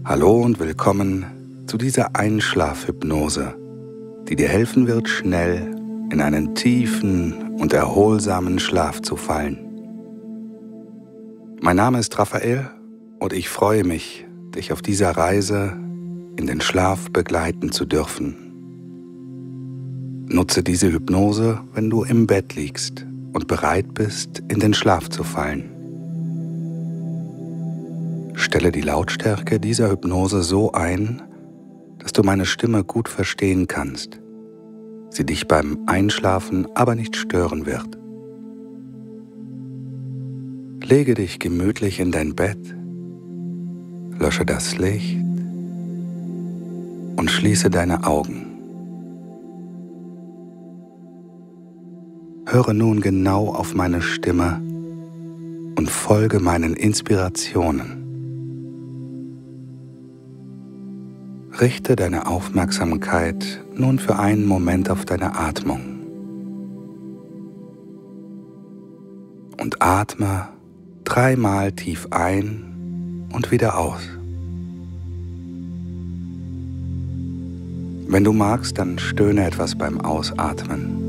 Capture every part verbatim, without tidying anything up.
Hallo und willkommen zu dieser Einschlafhypnose, die dir helfen wird, schnell in einen tiefen und erholsamen Schlaf zu fallen. Mein Name ist Raphael und ich freue mich, dich auf dieser Reise in den Schlaf begleiten zu dürfen. Nutze diese Hypnose, wenn du im Bett liegst und bereit bist, in den Schlaf zu fallen. Stelle die Lautstärke dieser Hypnose so ein, dass du meine Stimme gut verstehen kannst, sie dich beim Einschlafen aber nicht stören wird. Lege dich gemütlich in dein Bett, lösche das Licht und schließe deine Augen. Höre nun genau auf meine Stimme und folge meinen Inspirationen. Richte deine Aufmerksamkeit nun für einen Moment auf deine Atmung und atme dreimal tief ein und wieder aus. Wenn du magst, dann stöhne etwas beim Ausatmen.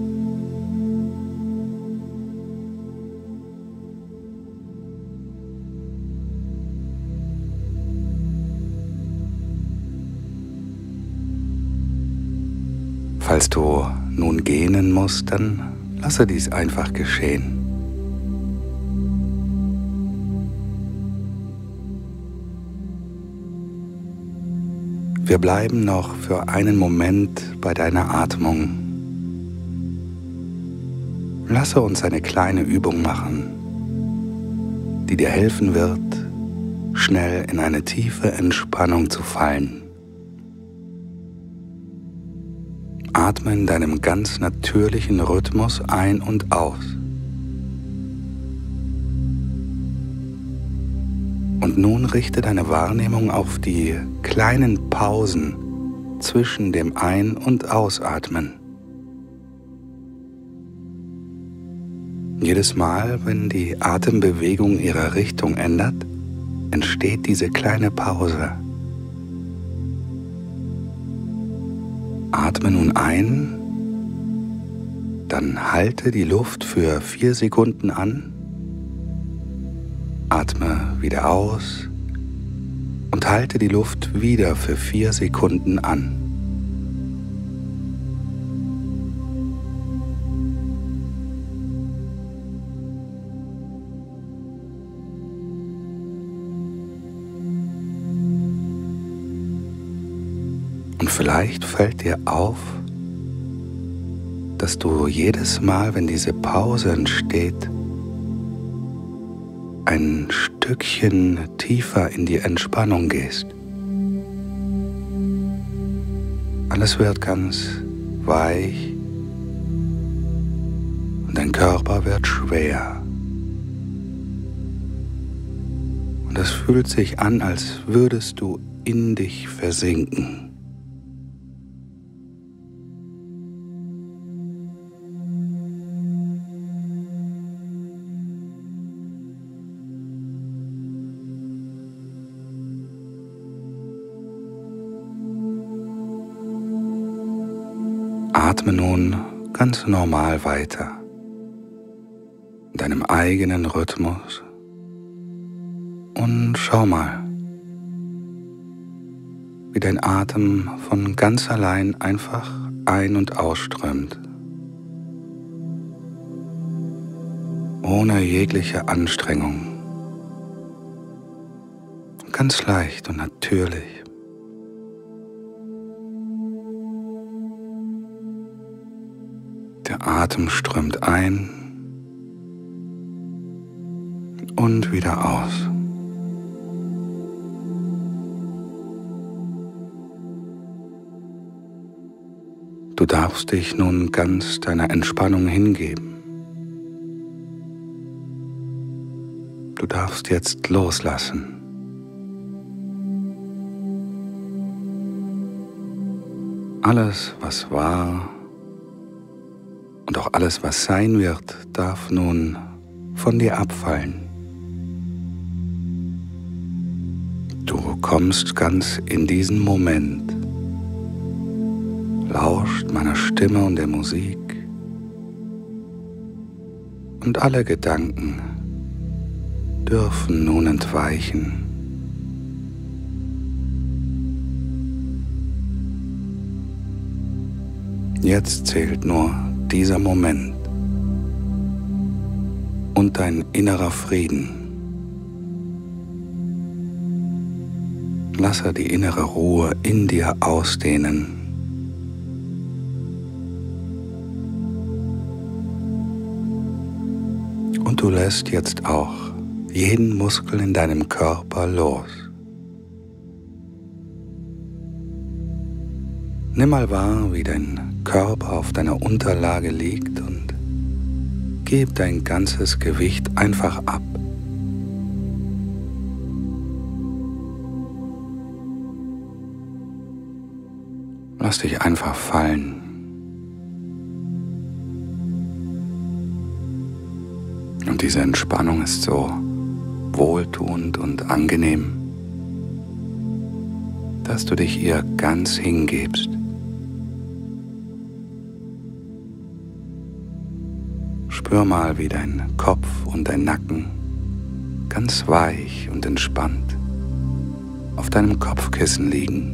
Falls du nun gähnen musst, dann lasse dies einfach geschehen. Wir bleiben noch für einen Moment bei deiner Atmung. Lasse uns eine kleine Übung machen, die dir helfen wird, schnell in eine tiefe Entspannung zu fallen. Atme in deinem ganz natürlichen Rhythmus ein und aus. Und nun richte deine Wahrnehmung auf die kleinen Pausen zwischen dem Ein- und Ausatmen. Jedes Mal, wenn die Atembewegung ihre Richtung ändert, entsteht diese kleine Pause. Atme nun ein, dann halte die Luft für vier Sekunden an, atme wieder aus und halte die Luft wieder für vier Sekunden an. Und vielleicht fällt dir auf, dass du jedes Mal, wenn diese Pause entsteht, ein Stückchen tiefer in die Entspannung gehst. Alles wird ganz weich und dein Körper wird schwer. Und es fühlt sich an, als würdest du in dich versinken. Atme nun ganz normal weiter, in deinem eigenen Rhythmus, und schau mal, wie dein Atem von ganz allein einfach ein- und ausströmt, ohne jegliche Anstrengung, ganz leicht und natürlich. Der Atem strömt ein und wieder aus. Du darfst dich nun ganz deiner Entspannung hingeben. Du darfst jetzt loslassen. Alles, was war, und auch alles, was sein wird, darf nun von dir abfallen. Du kommst ganz in diesen Moment, lauscht meiner Stimme und der Musik und alle Gedanken dürfen nun entweichen. Jetzt zählt nur dieser Moment und dein innerer Frieden. Lasse die innere Ruhe in dir ausdehnen. Und du lässt jetzt auch jeden Muskel in deinem Körper los. Nimm mal wahr, wie dein Körper auf deiner Unterlage liegt und gib dein ganzes Gewicht einfach ab. Lass dich einfach fallen. Und diese Entspannung ist so wohltuend und angenehm, dass du dich ihr ganz hingibst. Spür mal, wie dein Kopf und dein Nacken ganz weich und entspannt auf deinem Kopfkissen liegen.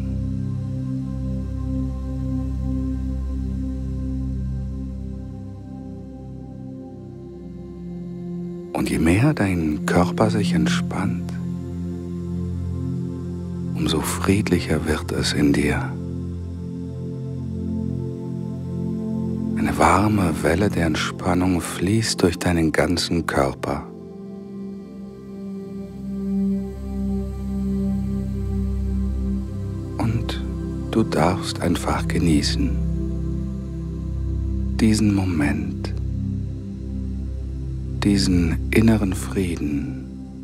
Und je mehr dein Körper sich entspannt, umso friedlicher wird es in dir. Eine warme Welle der Entspannung fließt durch deinen ganzen Körper. Und du darfst einfach genießen diesen Moment, diesen inneren Frieden,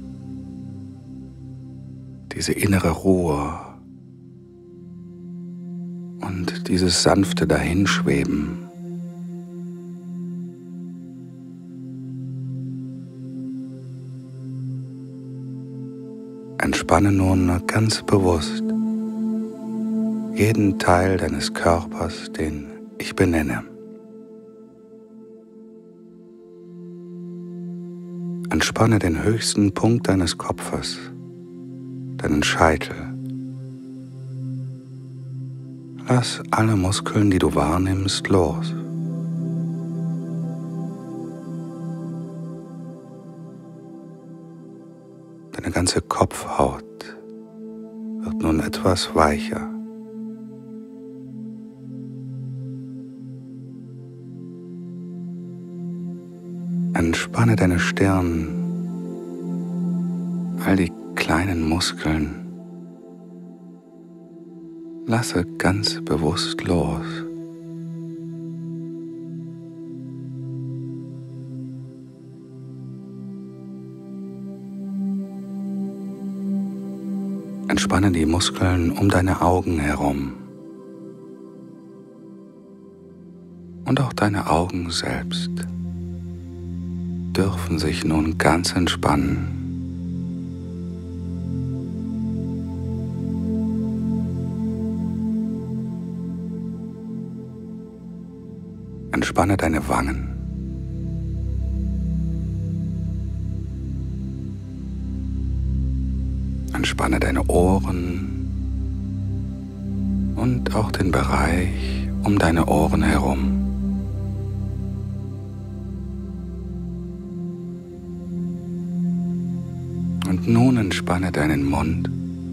diese innere Ruhe und dieses sanfte Dahinschweben. Entspanne nun ganz bewusst jeden Teil deines Körpers, den ich benenne. Entspanne den höchsten Punkt deines Kopfes, deinen Scheitel. Lass alle Muskeln, die du wahrnimmst, los. Deine ganze Kopfhaut wird nun etwas weicher. Entspanne deine Stirn, all die kleinen Muskeln. Lasse ganz bewusst los. Entspanne die Muskeln um deine Augen herum und auch deine Augen selbst dürfen sich nun ganz entspannen. Entspanne deine Wangen. Entspanne deine Ohren und auch den Bereich um deine Ohren herum. Und nun entspanne deinen Mund.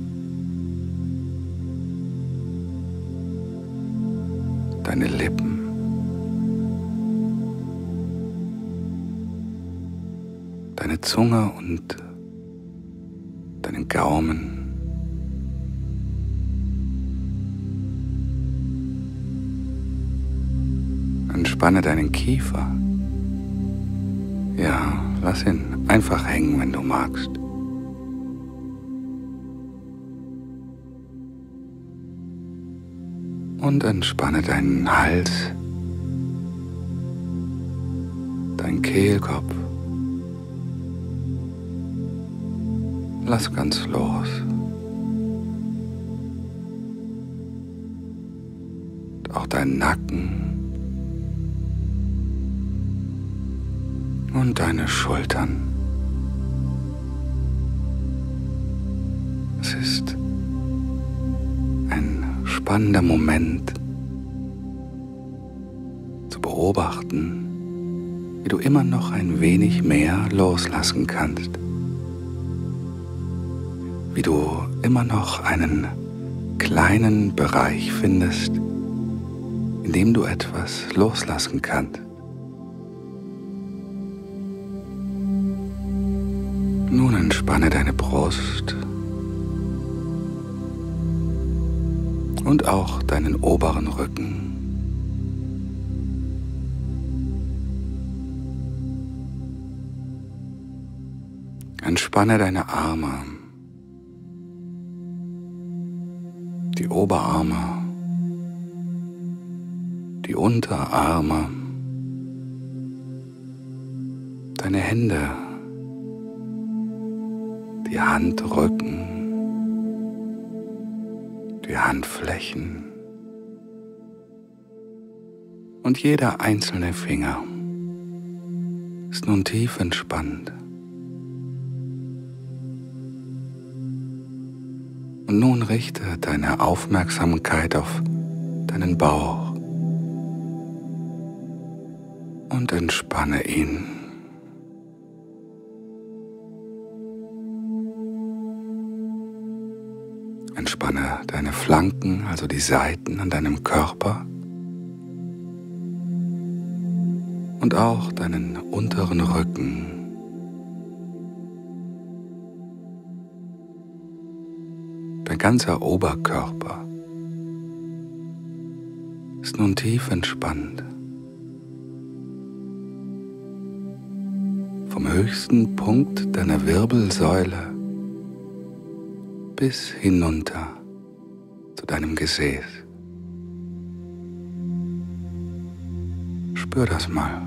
Deine Lippen. Deine Zunge und deinen Gaumen. Entspanne deinen Kiefer. Ja, lass ihn einfach hängen, wenn du magst. Und entspanne deinen Hals, deinen Kehlkopf. Lass ganz los. auch dein Nacken und deine Schultern. Es ist ein spannender Moment zu beobachten, wie du immer noch ein wenig mehr loslassen kannst, wie du immer noch einen kleinen Bereich findest, in dem du etwas loslassen kannst. Nun entspanne deine Brust und auch deinen oberen Rücken. Entspanne deine Arme, die Oberarme, die Unterarme, deine Hände, die Handrücken, die Handflächen und jeder einzelne Finger ist nun tief entspannt. Und nun richte deine Aufmerksamkeit auf deinen Bauch und entspanne ihn. Entspanne deine Flanken, also die Seiten an deinem Körper und auch deinen unteren Rücken. Dein ganzer Oberkörper ist nun tief entspannt. Vom höchsten Punkt deiner Wirbelsäule bis hinunter zu deinem Gesäß. Spür das mal.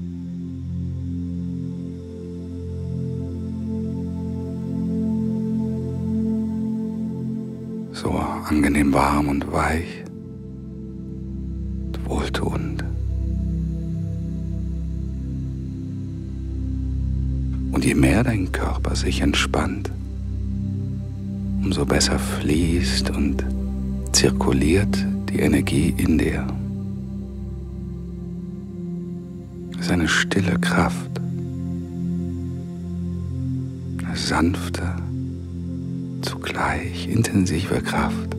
So angenehm warm und weich und wohltuend. Und je mehr dein Körper sich entspannt, umso besser fließt und zirkuliert die Energie in dir. Es ist eine stille Kraft, eine sanfte, zugleich intensive Kraft.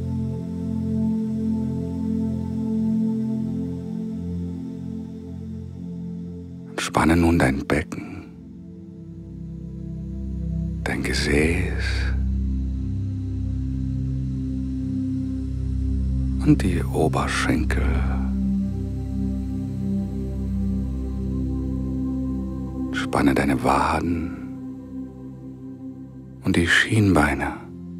Entspanne nun dein Becken, dein Gesäß und die Oberschenkel. Spanne deine Waden und die Schienbeine.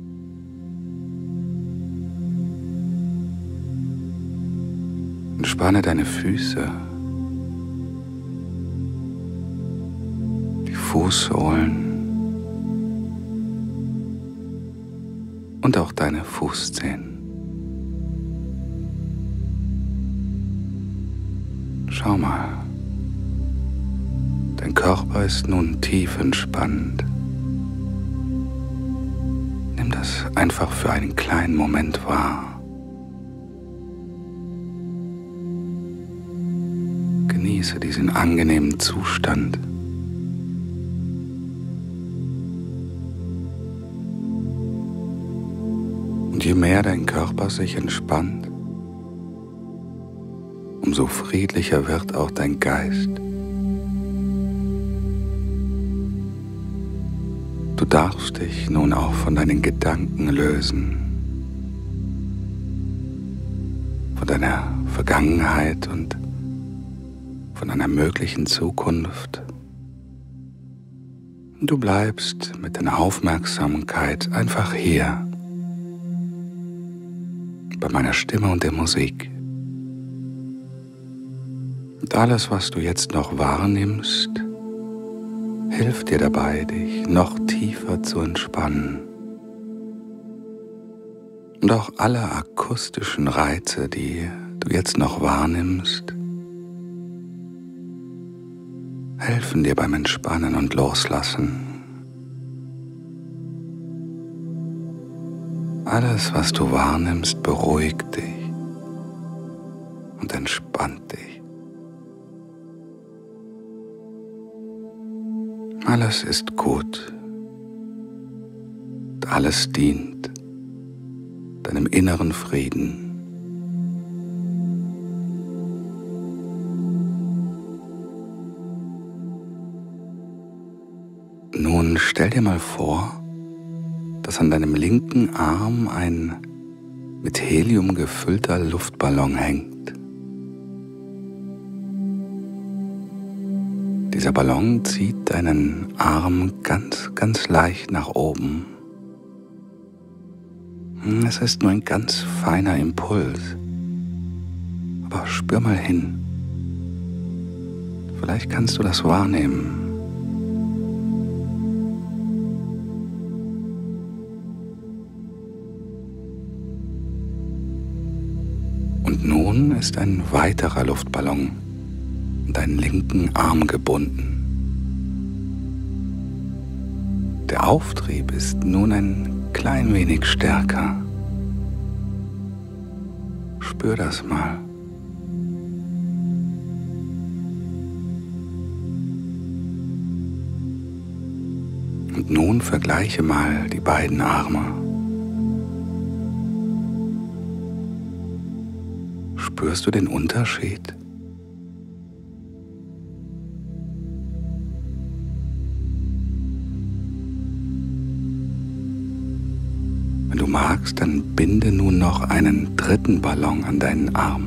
Entspanne deine Füße, die Fußsohlen und auch deine Fußzehen. Schau mal, dein Körper ist nun tief entspannt. Nimm das einfach für einen kleinen Moment wahr. Genieße diesen angenehmen Zustand. Und je mehr dein Körper sich entspannt, umso friedlicher wird auch dein Geist. Du darfst dich nun auch von deinen Gedanken lösen, von deiner Vergangenheit und von einer möglichen Zukunft. Du bleibst mit deiner Aufmerksamkeit einfach hier, bei meiner Stimme und der Musik. Und alles, was du jetzt noch wahrnimmst, hilft dir dabei, dich noch tiefer zu entspannen. Und auch alle akustischen Reize, die du jetzt noch wahrnimmst, helfen dir beim Entspannen und Loslassen. Alles, was du wahrnimmst, beruhigt dich und entspannt dich. Alles ist gut. Alles dient deinem inneren Frieden. Nun stell dir mal vor, dass an deinem linken Arm ein mit Helium gefüllter Luftballon hängt. Dieser Ballon zieht deinen Arm ganz, ganz leicht nach oben. Es ist nur ein ganz feiner Impuls, aber spür mal hin. Vielleicht kannst du das wahrnehmen. Und nun ist ein weiterer Luftballon an deinen linken Arm gebunden. Der Auftrieb ist nun ein klein wenig stärker. Spür das mal. Und nun vergleiche mal die beiden Arme. Spürst du den Unterschied? Wenn du magst, dann binde nun noch einen dritten Ballon an deinen Arm.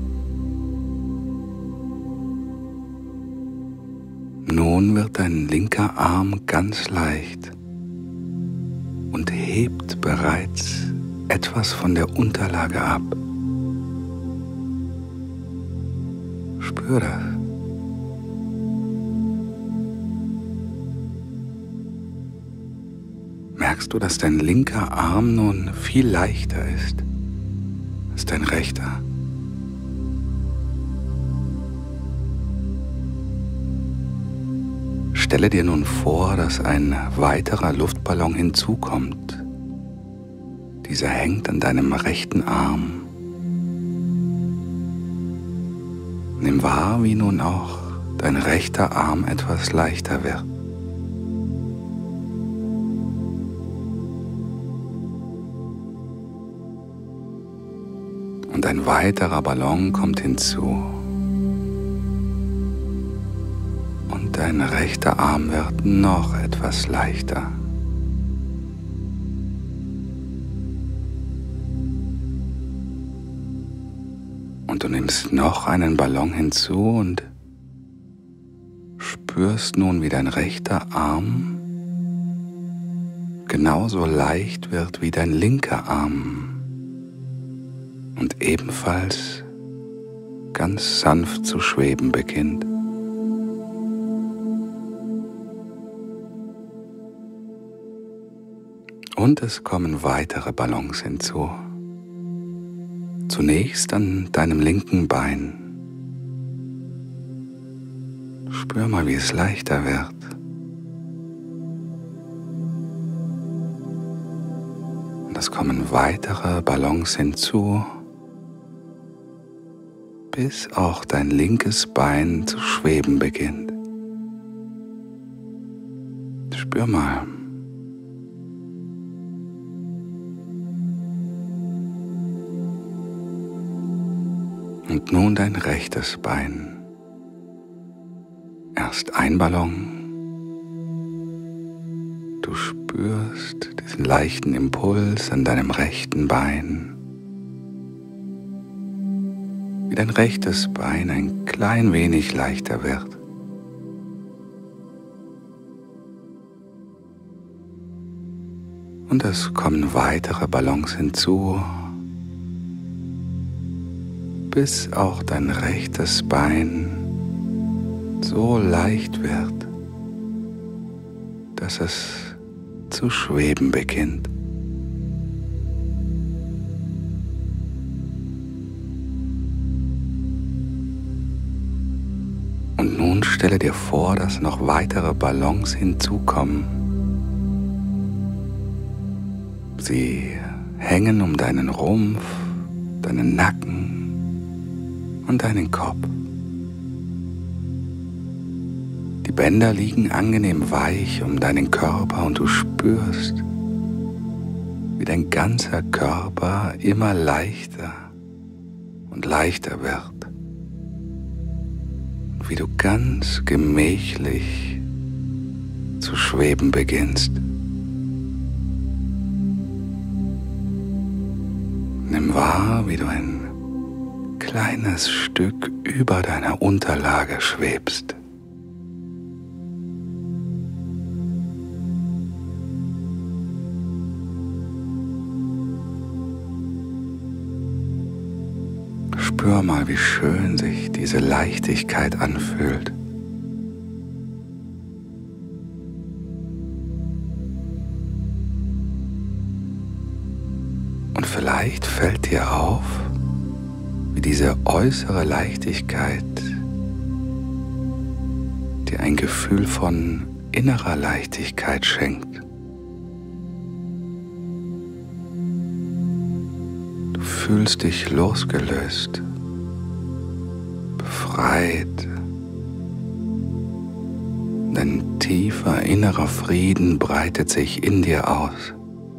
Nun wird dein linker Arm ganz leicht und hebt bereits etwas von der Unterlage ab. Spür das. Merkst du, dass dein linker Arm nun viel leichter ist als dein rechter? Stelle dir nun vor, dass ein weiterer Luftballon hinzukommt. Dieser hängt an deinem rechten Arm. Nimm wahr, wie nun auch dein rechter Arm etwas leichter wird. Und ein weiterer Ballon kommt hinzu. Und dein rechter Arm wird noch etwas leichter. Und du nimmst noch einen Ballon hinzu und spürst nun, wie dein rechter Arm genauso leicht wird wie dein linker Arm. Und ebenfalls ganz sanft zu schweben beginnt. Und es kommen weitere Ballons hinzu. Zunächst an deinem linken Bein. Spür mal, wie es leichter wird. Und es kommen weitere Ballons hinzu, bis auch dein linkes Bein zu schweben beginnt. Spür mal. Und nun dein rechtes Bein. Erst ein Ballon. Du spürst diesen leichten Impuls an deinem rechten Bein. Wie dein rechtes Bein ein klein wenig leichter wird. Und es kommen weitere Ballons hinzu, bis auch dein rechtes Bein so leicht wird, dass es zu schweben beginnt. stelle dir vor, dass noch weitere Ballons hinzukommen. Sie hängen um deinen Rumpf, deinen Nacken und deinen Kopf. Die Bänder liegen angenehm weich um deinen Körper und du spürst, wie dein ganzer Körper immer leichter und leichter wird. Und wie du ganz gemächlich zu schweben beginnst. Nimm wahr, wie du ein kleines Stück über deiner Unterlage schwebst. Spür mal, wie schön sich diese Leichtigkeit anfühlt. Und vielleicht fällt dir auf, wie diese äußere Leichtigkeit dir ein Gefühl von innerer Leichtigkeit schenkt. Du fühlst dich losgelöst, befreit. Ein tiefer innerer Frieden breitet sich in dir aus,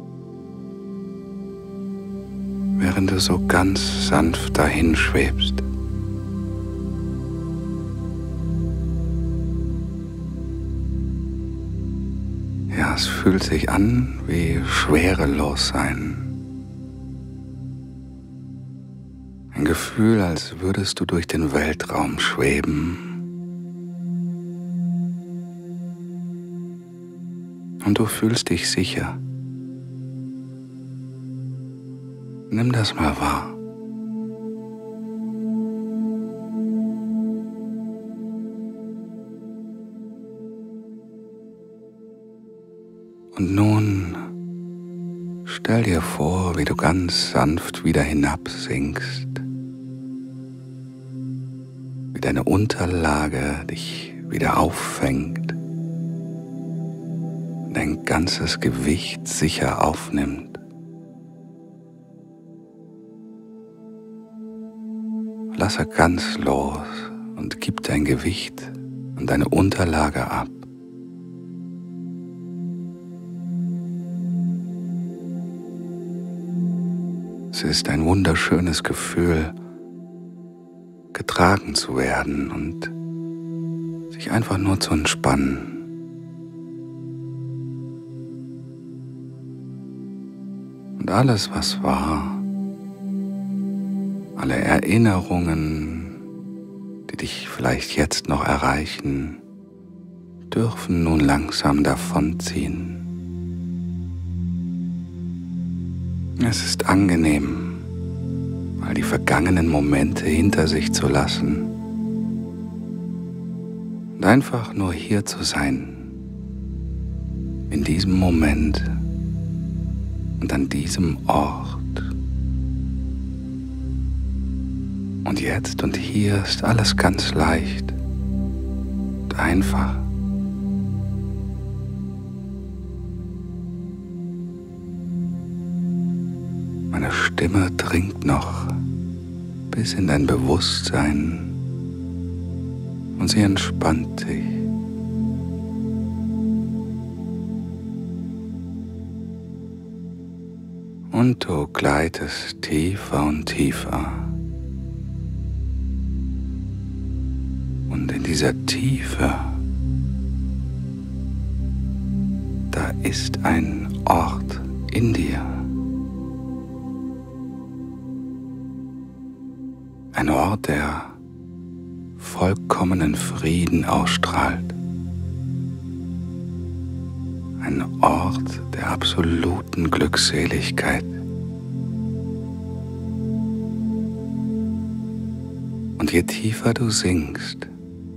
während du so ganz sanft dahin schwebst. Ja, es fühlt sich an wie Schwerelossein. Ein Gefühl, als würdest du durch den Weltraum schweben. Und du fühlst dich sicher. Nimm das mal wahr. Und nun stell dir vor, wie du ganz sanft wieder hinabsinkst, wie deine Unterlage dich wieder auffängt und dein ganzes Gewicht sicher aufnimmt. Lasse ganz los und gib dein Gewicht und deine Unterlage ab. Es ist ein wunderschönes Gefühl, getragen zu werden und sich einfach nur zu entspannen. Und alles, was war, alle Erinnerungen, die dich vielleicht jetzt noch erreichen, dürfen nun langsam davonziehen. Es ist angenehm, mal die vergangenen Momente hinter sich zu lassen und einfach nur hier zu sein, in diesem Moment und an diesem Ort. Und jetzt und hier ist alles ganz leicht und einfach. Meine Stimme dringt noch bis in dein Bewusstsein und sie entspannt dich. Und du gleitest tiefer und tiefer. Und in dieser Tiefe, da ist ein Ort in dir. Ein Ort, der vollkommenen Frieden ausstrahlt. Ein Ort der absoluten Glückseligkeit. Und je tiefer du sinkst,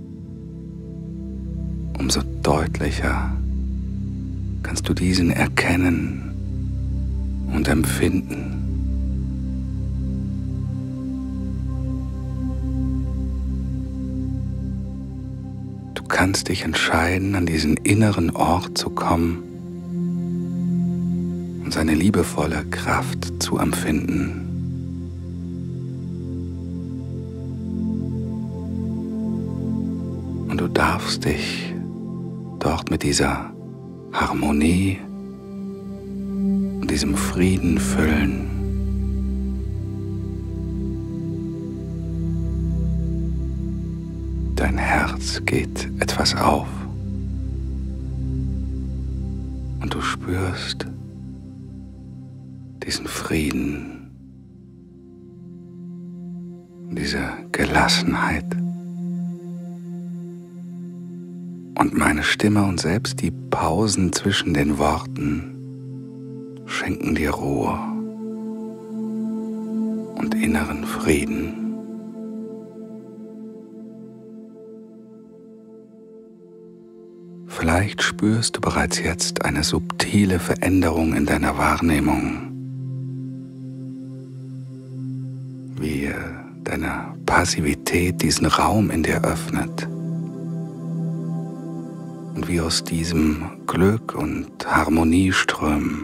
umso deutlicher kannst du diesen erkennen und empfinden. kannst dich entscheiden, an diesen inneren Ort zu kommen und seine liebevolle Kraft zu empfinden. Und du darfst dich dort mit dieser Harmonie und diesem Frieden füllen. Dein Herz geht etwas auf und du spürst diesen Frieden, diese Gelassenheit. Und meine Stimme und selbst die Pausen zwischen den Worten schenken dir Ruhe und inneren Frieden. Vielleicht spürst du bereits jetzt eine subtile Veränderung in deiner Wahrnehmung, wie deine Passivität diesen Raum in dir öffnet und wie aus diesem Glück und Harmonie strömen.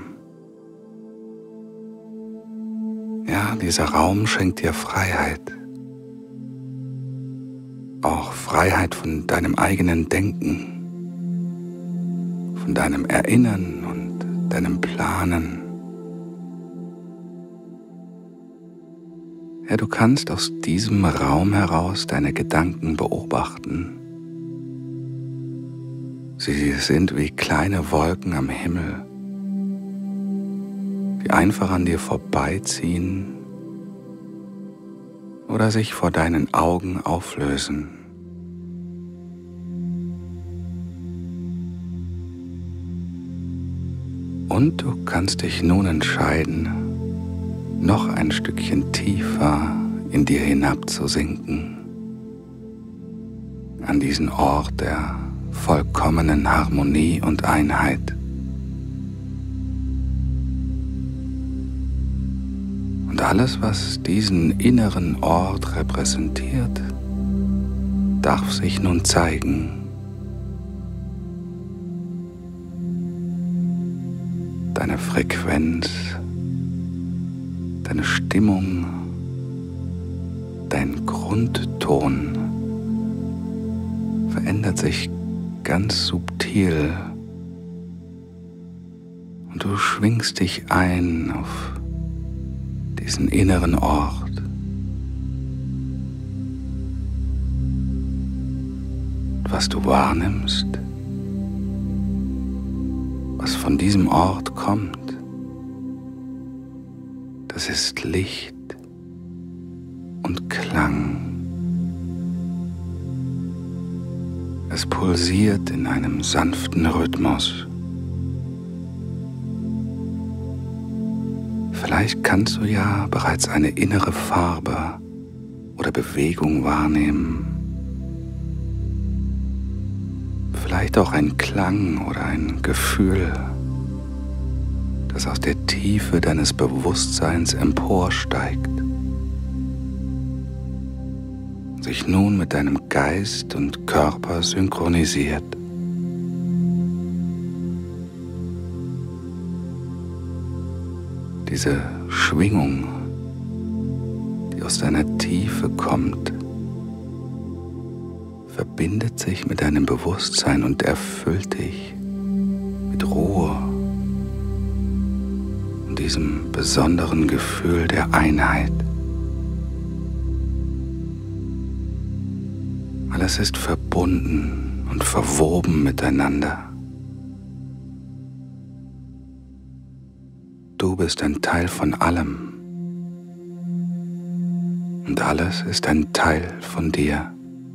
Ja, dieser Raum schenkt dir Freiheit, auch Freiheit von deinem eigenen Denken, von deinem Erinnern und deinem Planen. Ja, du kannst aus diesem Raum heraus deine Gedanken beobachten. Sie sind wie kleine Wolken am Himmel, die einfach an dir vorbeiziehen oder sich vor deinen Augen auflösen. Und du kannst dich nun entscheiden, noch ein Stückchen tiefer in dir hinabzusinken, an diesen Ort der vollkommenen Harmonie und Einheit. Und alles, was diesen inneren Ort repräsentiert, darf sich nun zeigen. Deine Frequenz, deine Stimmung, dein Grundton verändert sich ganz subtil und du schwingst dich ein auf diesen inneren Ort. Was du wahrnimmst, was von diesem Ort kommt, das ist Licht und Klang. Es pulsiert in einem sanften Rhythmus. Vielleicht kannst du ja bereits eine innere Farbe oder Bewegung wahrnehmen. Vielleicht auch ein Klang oder ein Gefühl, das aus der Tiefe deines Bewusstseins emporsteigt und sich nun mit deinem Geist und Körper synchronisiert. Diese Schwingung, die aus deiner Tiefe kommt, verbindet sich mit deinem Bewusstsein und erfüllt dich mit Ruhe und diesem besonderen Gefühl der Einheit. Alles ist verbunden und verwoben miteinander. Du bist ein Teil von allem und alles ist ein Teil von dir.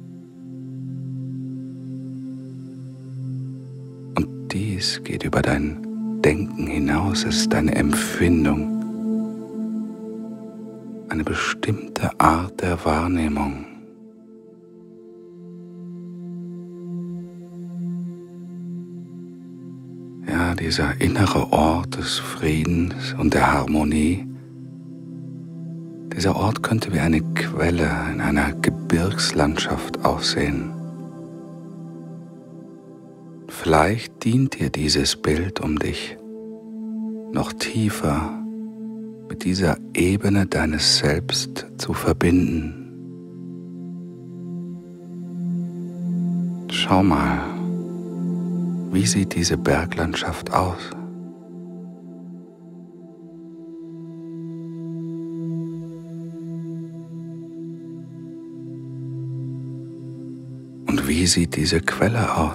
Und dies geht über dein Denken hinaus, es ist deine Empfindung, eine bestimmte Art der Wahrnehmung. Ja, dieser innere Ort des Friedens und der Harmonie, dieser Ort könnte wie eine Quelle in einer Gebirgslandschaft aussehen. vielleicht dient dir dieses Bild, um dich noch tiefer mit dieser Ebene deines Selbst zu verbinden. Schau mal, wie sieht diese Berglandschaft aus? Und wie sieht diese Quelle aus?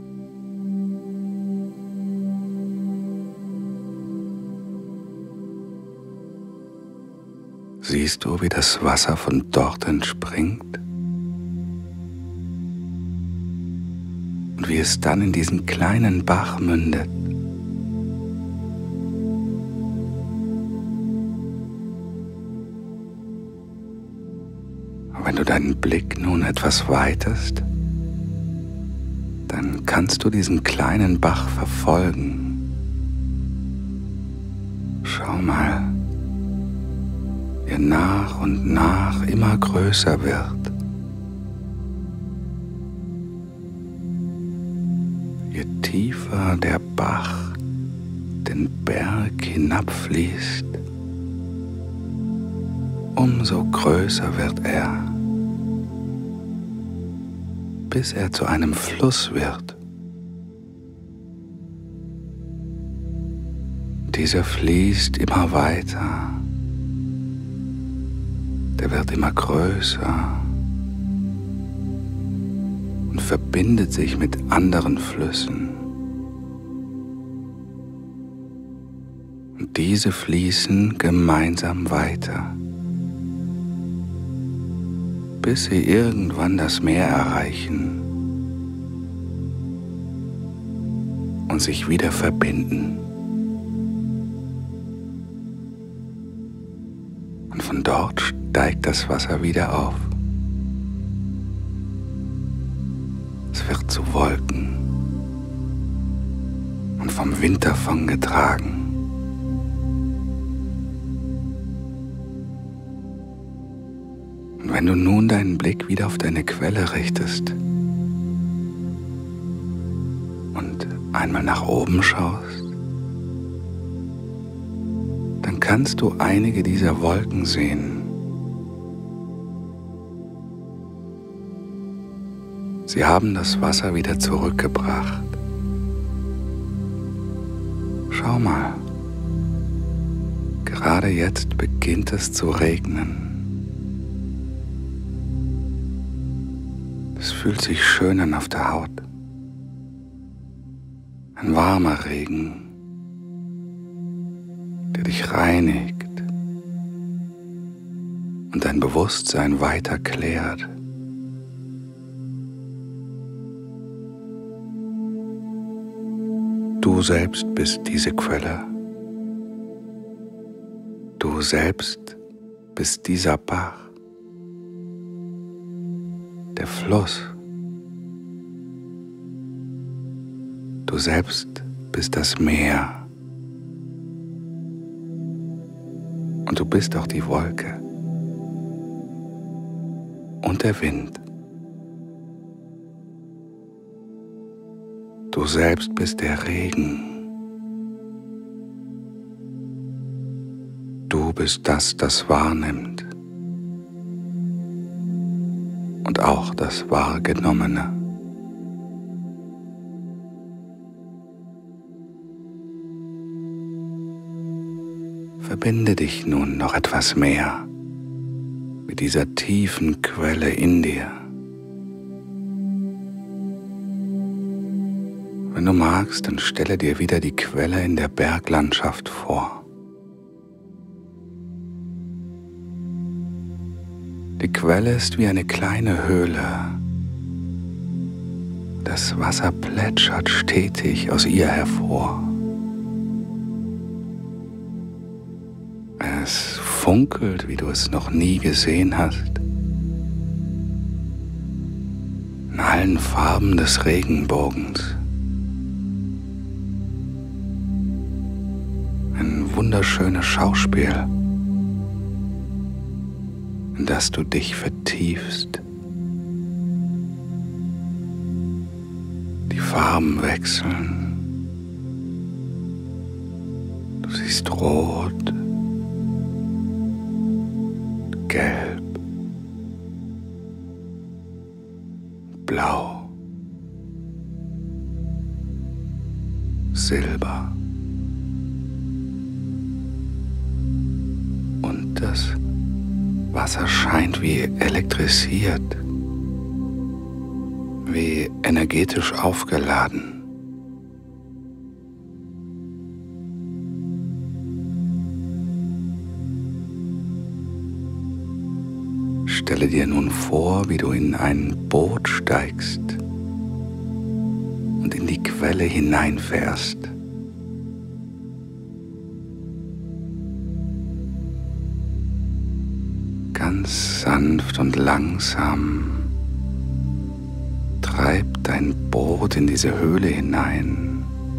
Siehst du, wie das Wasser von dort entspringt? Und wie es dann in diesen kleinen Bach mündet? Und wenn du deinen Blick nun etwas weitest, dann kannst du diesen kleinen Bach verfolgen. Schau mal, wie er nach und nach immer größer wird. Je tiefer der Bach den Berg hinabfließt, umso größer wird er, bis er zu einem Fluss wird. Dieser fließt immer weiter. Der wird immer größer und verbindet sich mit anderen Flüssen. Und diese fließen gemeinsam weiter, bis sie irgendwann das Meer erreichen und sich wieder verbinden. Und von dort steigt das Wasser wieder auf. Es wird zu Wolken und vom Wind davongetragen. Und wenn du nun deinen Blick wieder auf deine Quelle richtest und einmal nach oben schaust, dann kannst du einige dieser Wolken sehen. Sie haben das Wasser wieder zurückgebracht. Schau mal, gerade jetzt beginnt es zu regnen. Es fühlt sich schön an auf der Haut. Ein warmer Regen, der dich reinigt und dein Bewusstsein weiter klärt. Du selbst bist diese Quelle. Du selbst bist dieser Bach, der Fluss. Du selbst bist das Meer. Und du bist auch die Wolke und der Wind. Du selbst bist der Regen. Du bist das, das wahrnimmt und auch das Wahrgenommene. Verbinde dich nun noch etwas mehr mit dieser tiefen Quelle in dir. Wenn du magst, dann stelle dir wieder die Quelle in der Berglandschaft vor. Die Quelle ist wie eine kleine Höhle. Das Wasser plätschert stetig aus ihr hervor. Es funkelt, wie du es noch nie gesehen hast. In allen Farben des Regenbogens. Ein wunderschönes Schauspiel, in das du dich vertiefst. Die Farben wechseln. Du siehst rot, gelb, blau, Silber. Und das Wasser scheint wie elektrisiert, wie energetisch aufgeladen. Stelle dir nun vor, wie du in ein Boot steigst und in die Quelle hineinfährst. Ganz sanft und langsam treibt dein Boot in diese Höhle hinein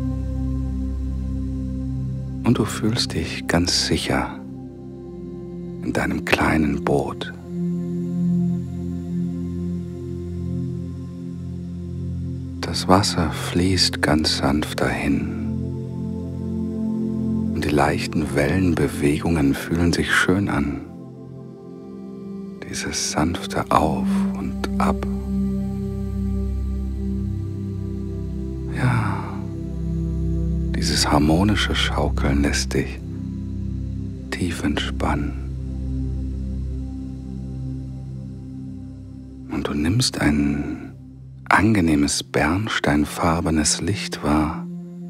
und du fühlst dich ganz sicher in deinem kleinen Boot. Das Wasser fließt ganz sanft dahin und die leichten Wellenbewegungen fühlen sich schön an. Dieses sanfte Auf und Ab. Ja, dieses harmonische Schaukeln lässt dich tief entspannen. Und du nimmst ein angenehmes bernsteinfarbenes Licht wahr,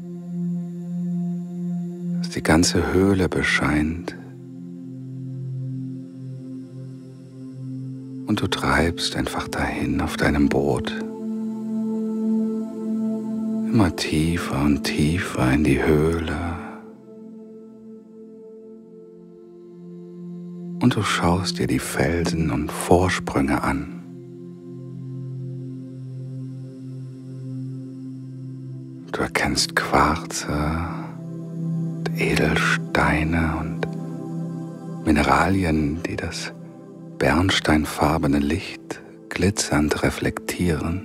das die ganze Höhle bescheint. Und du treibst einfach dahin auf deinem Boot, immer tiefer und tiefer in die Höhle. Und du schaust dir die Felsen und Vorsprünge an. Du erkennst Quarze, Edelsteine und Mineralien, die das bernsteinfarbene Licht glitzernd reflektieren.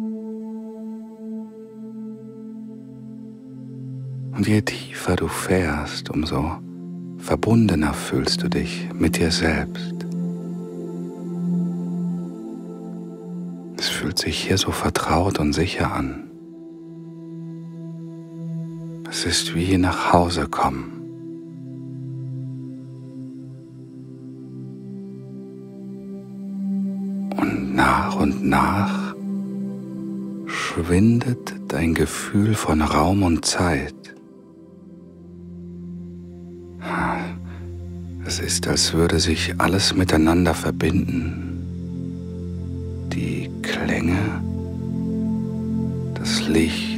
Und je tiefer du fährst, umso verbundener fühlst du dich mit dir selbst. Es fühlt sich hier so vertraut und sicher an. Es ist wie nach Hause kommen. Und nach und nach schwindet dein Gefühl von Raum und Zeit. Es ist, als würde sich alles miteinander verbinden. Die Klänge, das Licht,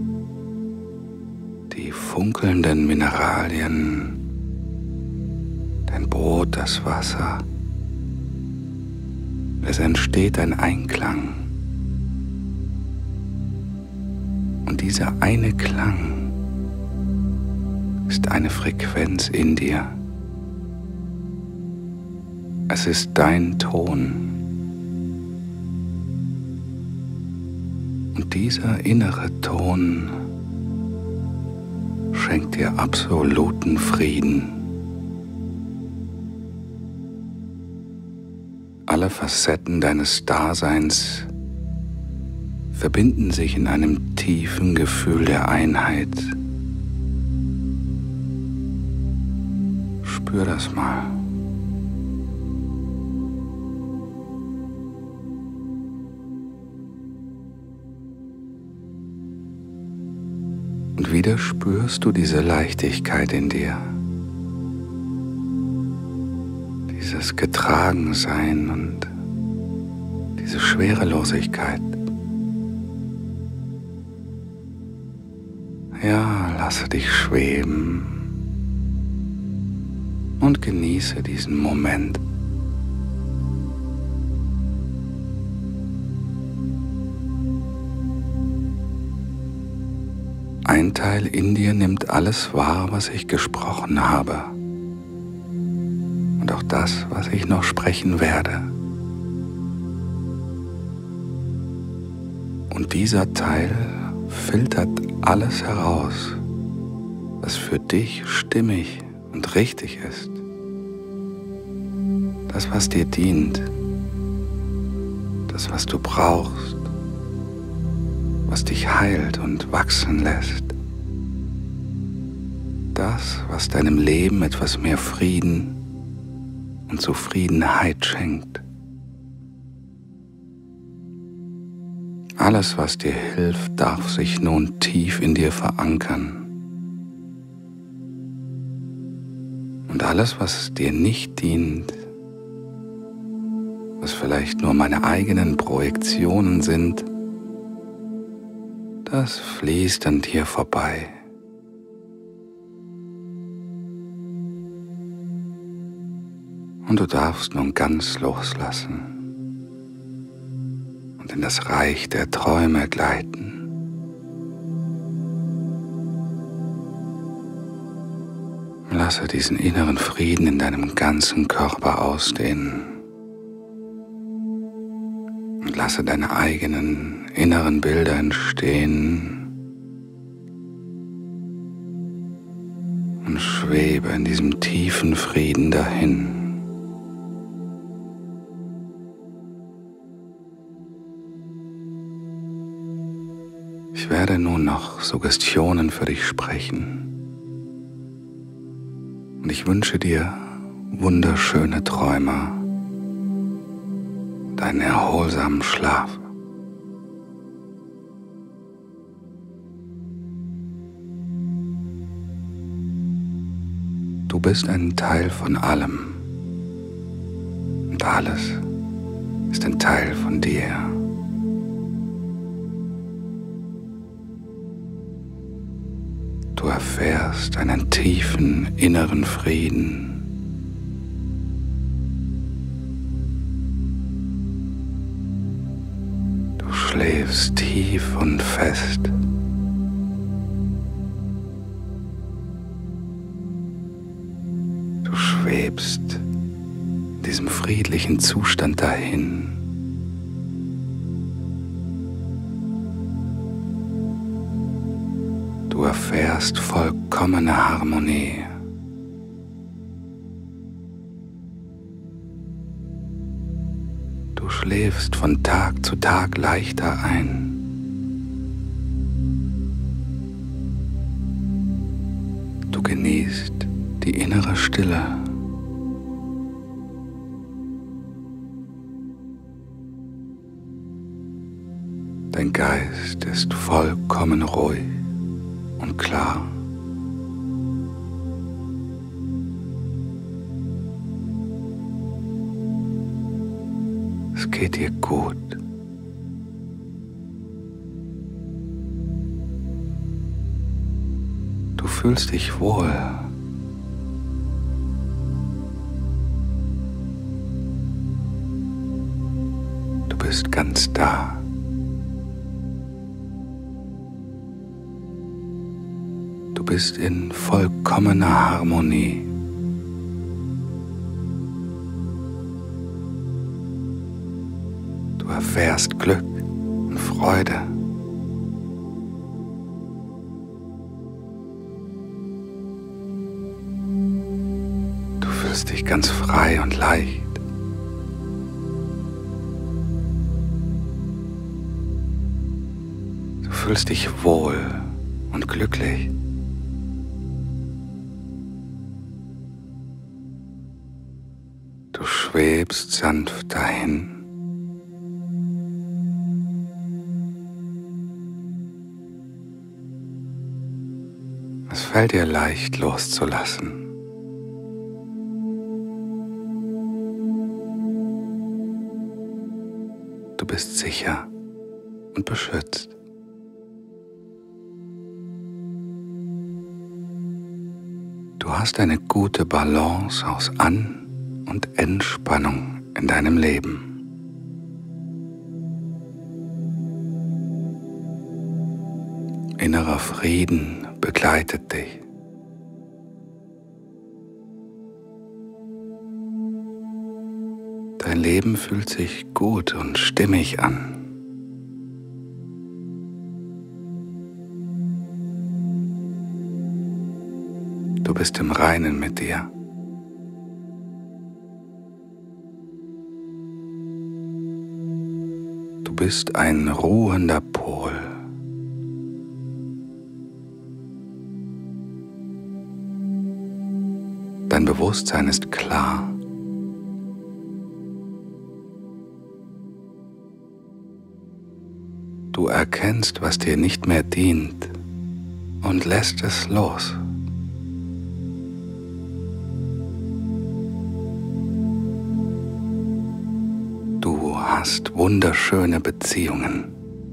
die funkelnden Mineralien, dein Brot, das Wasser. Es entsteht ein Einklang. Und dieser eine Klang ist eine Frequenz in dir. Es ist dein Ton. Und dieser innere Ton schenkt dir absoluten Frieden. Alle Facetten deines Daseins verbinden sich in einem tiefen Gefühl der Einheit. Spür das mal. Und wieder spürst du diese Leichtigkeit in dir, dieses Getragensein und diese Schwerelosigkeit. Ja, lasse dich schweben und genieße diesen Moment. Ein Teil in dir nimmt alles wahr, was ich gesprochen habe. Und auch das, was ich noch sprechen werde. Und dieser Teil filtert alles heraus, was für dich stimmig und richtig ist. Das, was dir dient, das, was du brauchst, was dich heilt und wachsen lässt. Das, was deinem Leben etwas mehr Frieden und Zufriedenheit schenkt. Alles, was dir hilft, darf sich nun tief in dir verankern. Und alles, was dir nicht dient, was vielleicht nur meine eigenen Projektionen sind, das fließt an dir vorbei. Und du darfst nun ganz loslassen und in das Reich der Träume gleiten. Lasse diesen inneren Frieden in deinem ganzen Körper ausdehnen und lasse deine eigenen inneren Bilder entstehen und schwebe in diesem tiefen Frieden dahin. Ich werde nun noch Suggestionen für dich sprechen und ich wünsche dir wunderschöne Träume und einen erholsamen Schlaf. Du bist ein Teil von allem und alles ist ein Teil von dir. Du erfährst einen tiefen inneren Frieden. Du schläfst tief und fest. Du schwebst in diesem friedlichen Zustand dahin. Du erfährst vollkommene Harmonie. Du schläfst von Tag zu Tag leichter ein. Du genießt die innere Stille. Dein Geist ist vollkommen ruhig und klar. Es geht dir gut. Du fühlst dich wohl. Du bist ganz da. Du bist in vollkommener Harmonie. Du erfährst Glück und Freude. Du fühlst dich ganz frei und leicht. Du fühlst dich wohl und glücklich. Du schwebst sanft dahin. Es fällt dir leicht loszulassen. Du bist sicher und beschützt. Du hast eine gute Balance aus An- und Entspannung in deinem Leben. Innerer Frieden begleitet dich. Dein Leben fühlt sich gut und stimmig an. Du bist im Reinen mit dir. Du bist ein ruhender Pol. Dein Bewusstsein ist klar. Du erkennst, was dir nicht mehr dient und lässt es los. Du hast wunderschöne Beziehungen.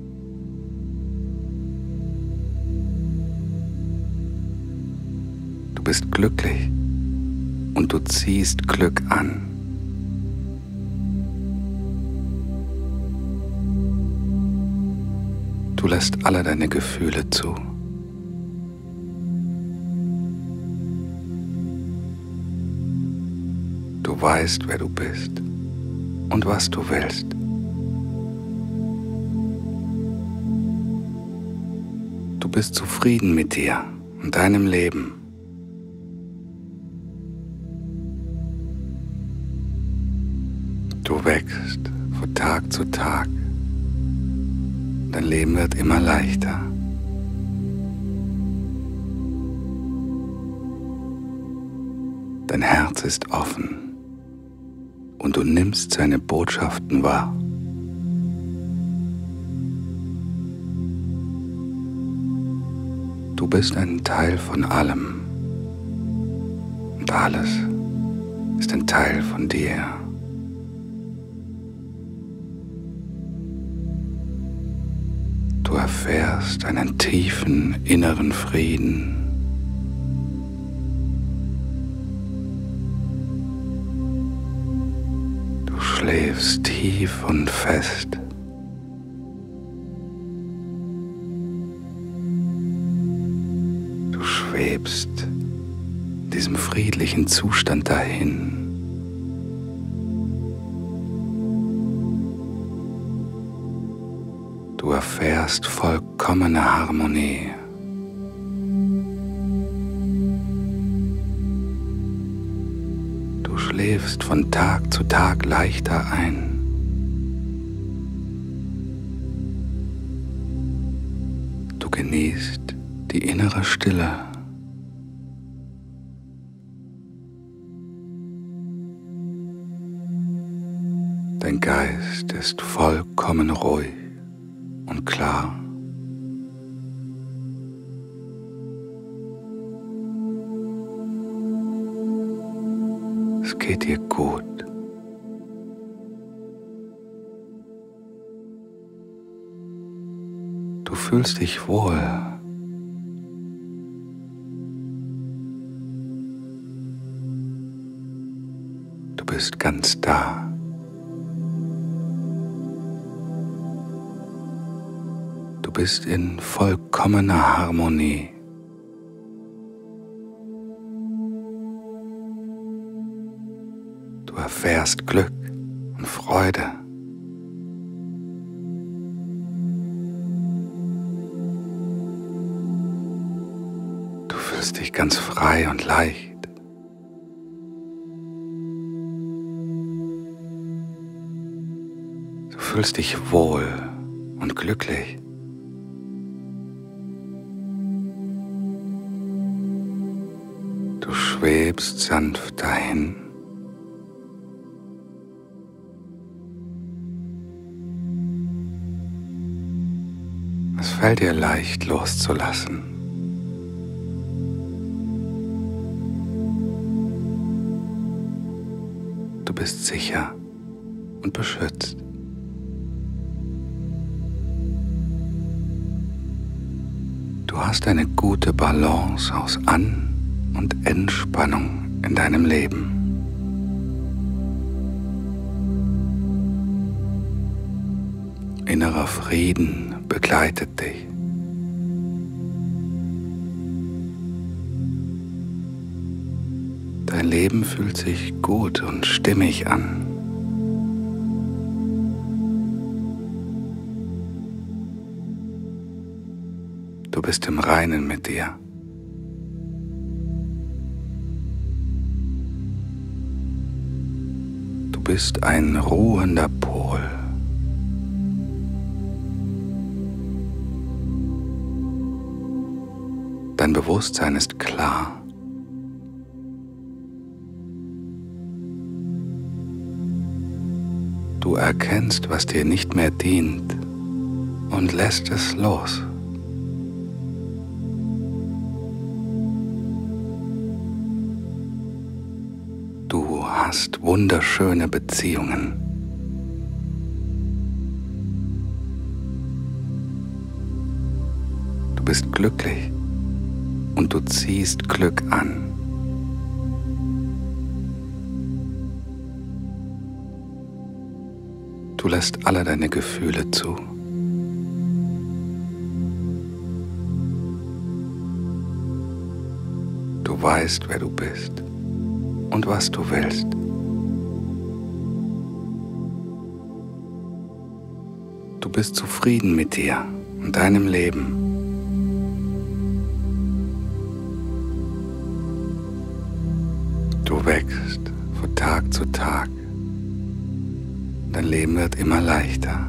Du bist glücklich und du ziehst Glück an. Du lässt alle deine Gefühle zu. Du weißt, wer du bist und was du willst. Du bist zufrieden mit dir und deinem Leben. Du wächst von Tag zu Tag. Dein Leben wird immer leichter. Dein Herz ist offen und du nimmst seine Botschaften wahr. Du bist ein Teil von allem und alles ist ein Teil von dir. Du erfährst einen tiefen inneren Frieden. Du schläfst tief und fest. Du schwebst in diesem friedlichen Zustand dahin. Du erfährst vollkommene Harmonie. Du schläfst von Tag zu Tag leichter ein. Du genießt die innere Stille. Dein Geist ist vollkommen ruhig und klar. Es geht dir gut. Du fühlst dich wohl. Du bist ganz da. Du bist in vollkommener Harmonie. Du erfährst Glück und Freude. Du fühlst dich ganz frei und leicht. Du fühlst dich wohl und glücklich. Du schwebst sanft dahin. Es fällt dir leicht loszulassen. Du bist sicher und beschützt. Du hast eine gute Balance aus An- und Entspannung in deinem Leben. Innerer Frieden begleitet dich. Dein Leben fühlt sich gut und stimmig an. Du bist im Reinen mit dir. bist ein ruhender Pol. Dein Bewusstsein ist klar. Du erkennst, was dir nicht mehr dient und lässt es los. Du hast wunderschöne Beziehungen. Du bist glücklich und du ziehst Glück an. Du lässt alle deine Gefühle zu. Du weißt, wer du bist und was du willst. Du bist zufrieden mit dir und deinem Leben. Du wächst von Tag zu Tag. Dein Leben wird immer leichter.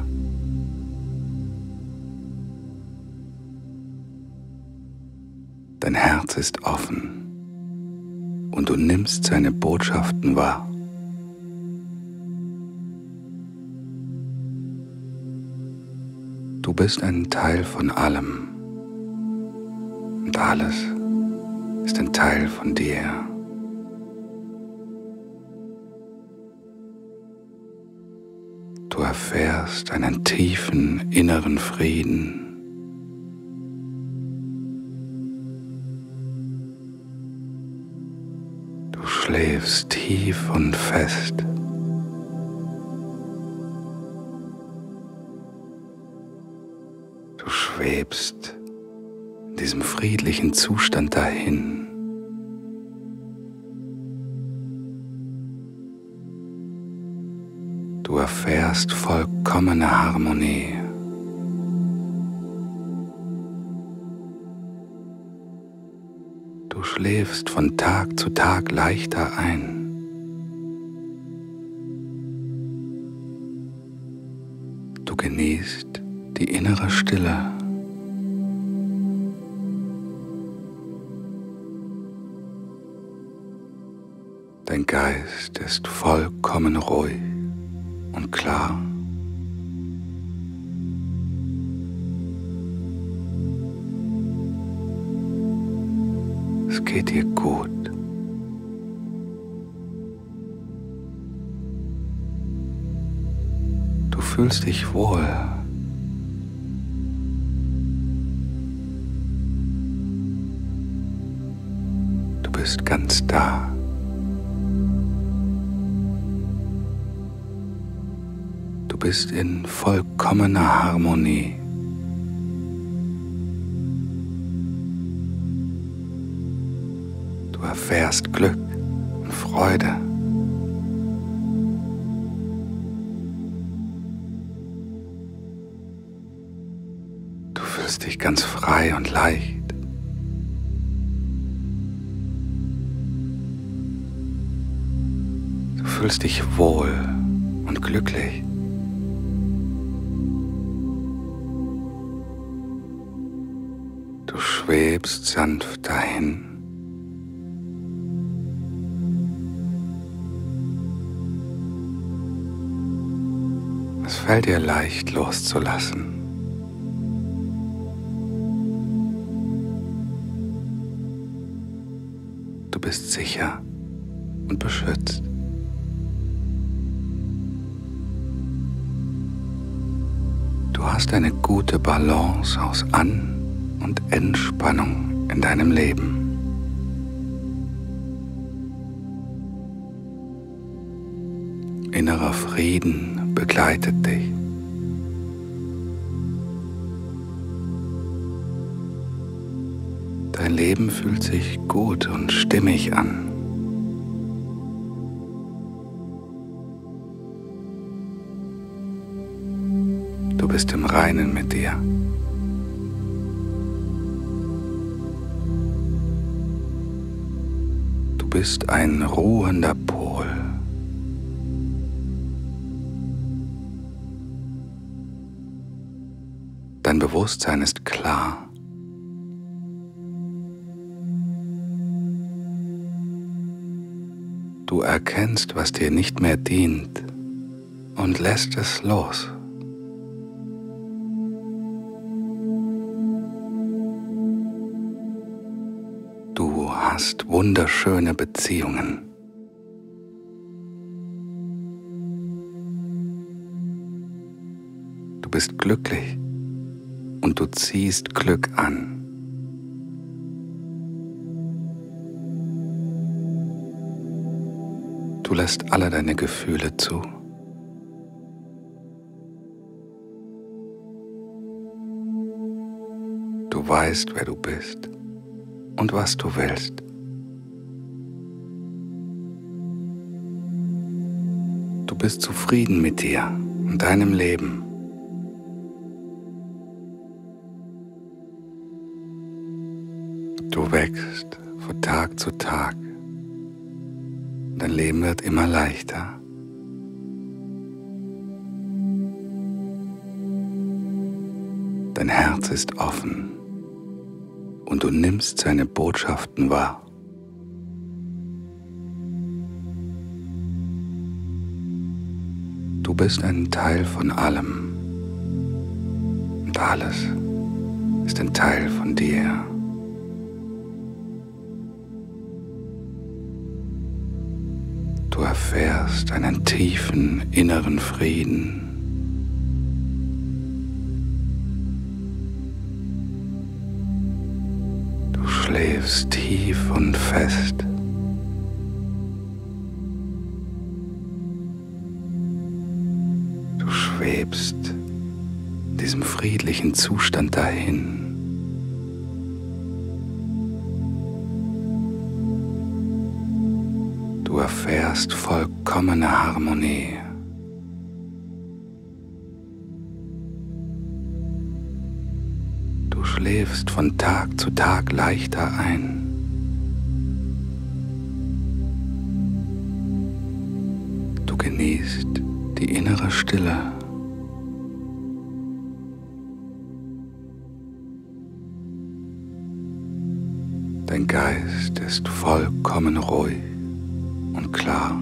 Dein Herz ist offen und du nimmst seine Botschaften wahr. Du bist ein Teil von allem und alles ist ein Teil von dir. Du erfährst einen tiefen inneren Frieden. Du schläfst tief und fest. Du schwebst in diesem friedlichen Zustand dahin. Du erfährst vollkommene Harmonie. Du schläfst von Tag zu Tag leichter ein. Du genießt die innere Stille. Dein Geist ist vollkommen ruhig und klar. Es geht dir gut. Du fühlst dich wohl. Du bist ganz da. Du bist in vollkommener Harmonie. Du erfährst Glück und Freude. Du fühlst dich ganz frei und leicht. Du fühlst dich wohl und glücklich. Du schwebst sanft dahin. Es fällt dir leicht loszulassen. Du bist sicher und beschützt. Du hast eine gute Balance aus An- und Entspannung in deinem Leben. Innerer Frieden begleitet dich. Dein Leben fühlt sich gut und stimmig an. Du bist im Reinen mit dir. Du bist ein ruhender Pol. Bewusstsein ist klar. Du erkennst, was dir nicht mehr dient und lässt es los. Du hast wunderschöne Beziehungen. Du bist glücklich und du ziehst Glück an. Du lässt alle deine Gefühle zu. Du weißt, wer du bist und was du willst. Du bist zufrieden mit dir und deinem Leben. Du wächst von Tag zu Tag. Dein Leben wird immer leichter. Dein Herz ist offen und du nimmst seine Botschaften wahr. Du bist ein Teil von allem und alles ist ein Teil von dir. Du erfährst einen tiefen inneren Frieden. Du schläfst tief und fest. Du schwebst in diesem friedlichen Zustand dahin. Du erfährst vollkommene Harmonie. Du schläfst von Tag zu Tag leichter ein. Du genießt die innere Stille. Dein Geist ist vollkommen ruhig und klar.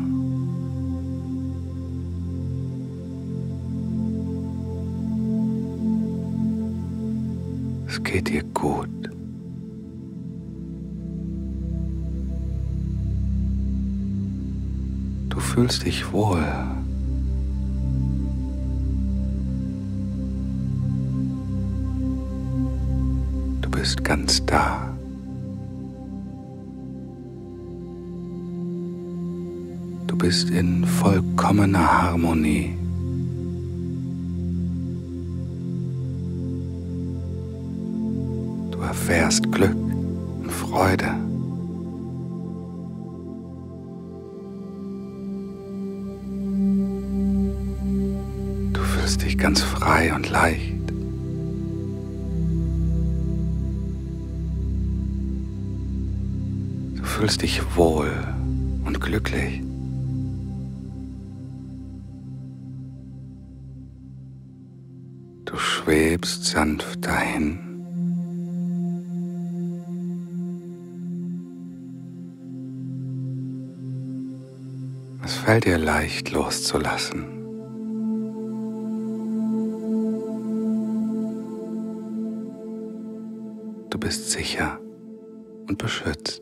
Es geht dir gut. Du fühlst dich wohl. Du bist ganz da. Du bist in vollkommener Harmonie. Du erfährst Glück und Freude. Du fühlst dich ganz frei und leicht. Du fühlst dich wohl und glücklich. Du schwebst sanft dahin. Es fällt dir leicht loszulassen. Du bist sicher und beschützt.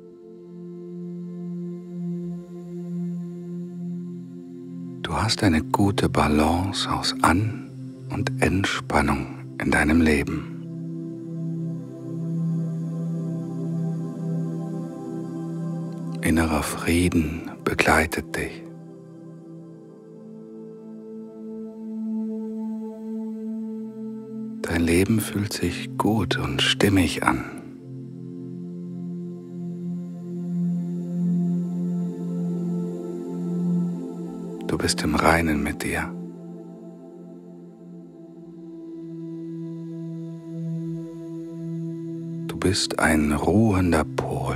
Du hast eine gute Balance aus An- und Entspannung in deinem Leben. Innerer Frieden begleitet dich. Dein Leben fühlt sich gut und stimmig an. Du bist im Reinen mit dir. Du bist ein ruhender Pol.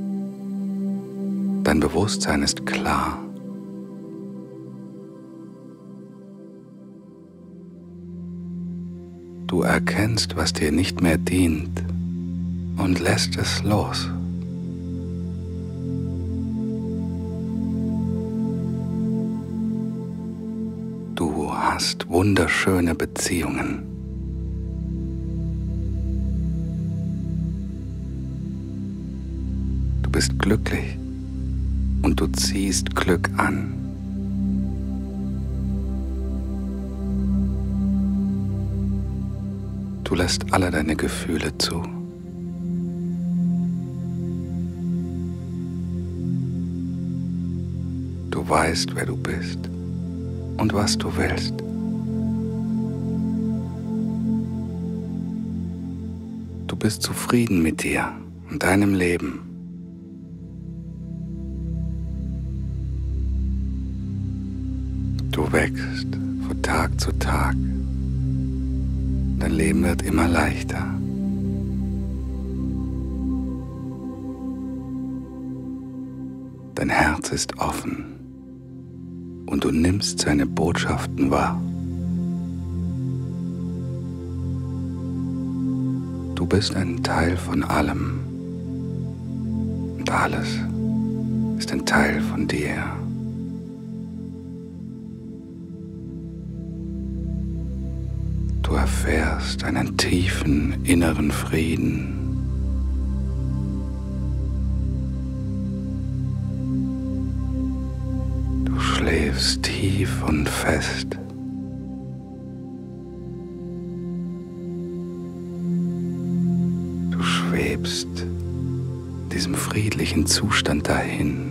Dein Bewusstsein ist klar. Du erkennst, was dir nicht mehr dient und lässt es los. Du hast wunderschöne Beziehungen. Du bist glücklich und du ziehst Glück an. Du lässt alle deine Gefühle zu. Du weißt, wer du bist und was du willst. Du bist zufrieden mit dir und deinem Leben. Du wächst von Tag zu Tag. Dein Leben wird immer leichter. Dein Herz ist offen und du nimmst seine Botschaften wahr. Du bist ein Teil von allem und alles ist ein Teil von dir. Du erfährst einen tiefen inneren Frieden. Du schläfst tief und fest. Du schwebst in diesem friedlichen Zustand dahin.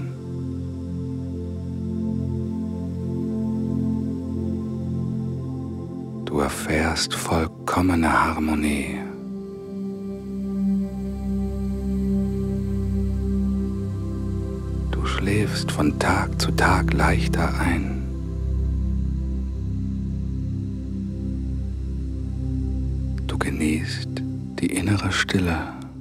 Du erfährst vollkommene Harmonie. Du schläfst von Tag zu Tag leichter ein. Du genießt die innere Stille.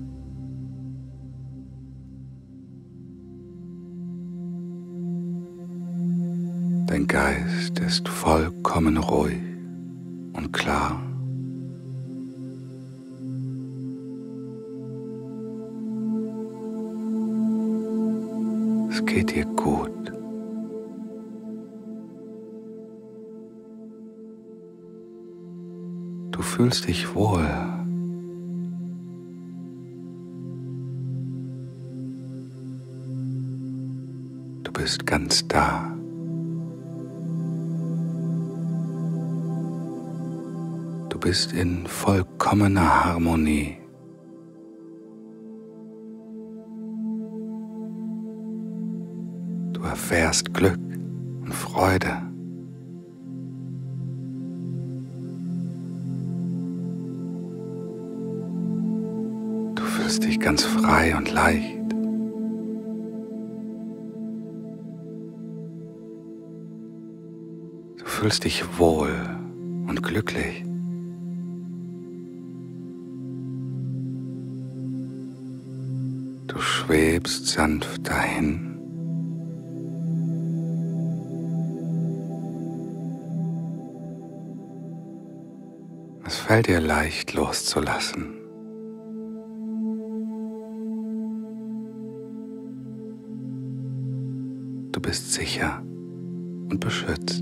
Dein Geist ist vollkommen ruhig und klar. Es geht dir gut. Du fühlst dich wohl. Du bist ganz da. Du bist in vollkommener Harmonie. Du erfährst Glück und Freude. Du fühlst dich ganz frei und leicht. Du fühlst dich wohl und glücklich. Du schwebst sanft dahin. Es fällt dir leicht loszulassen. Du bist sicher und beschützt.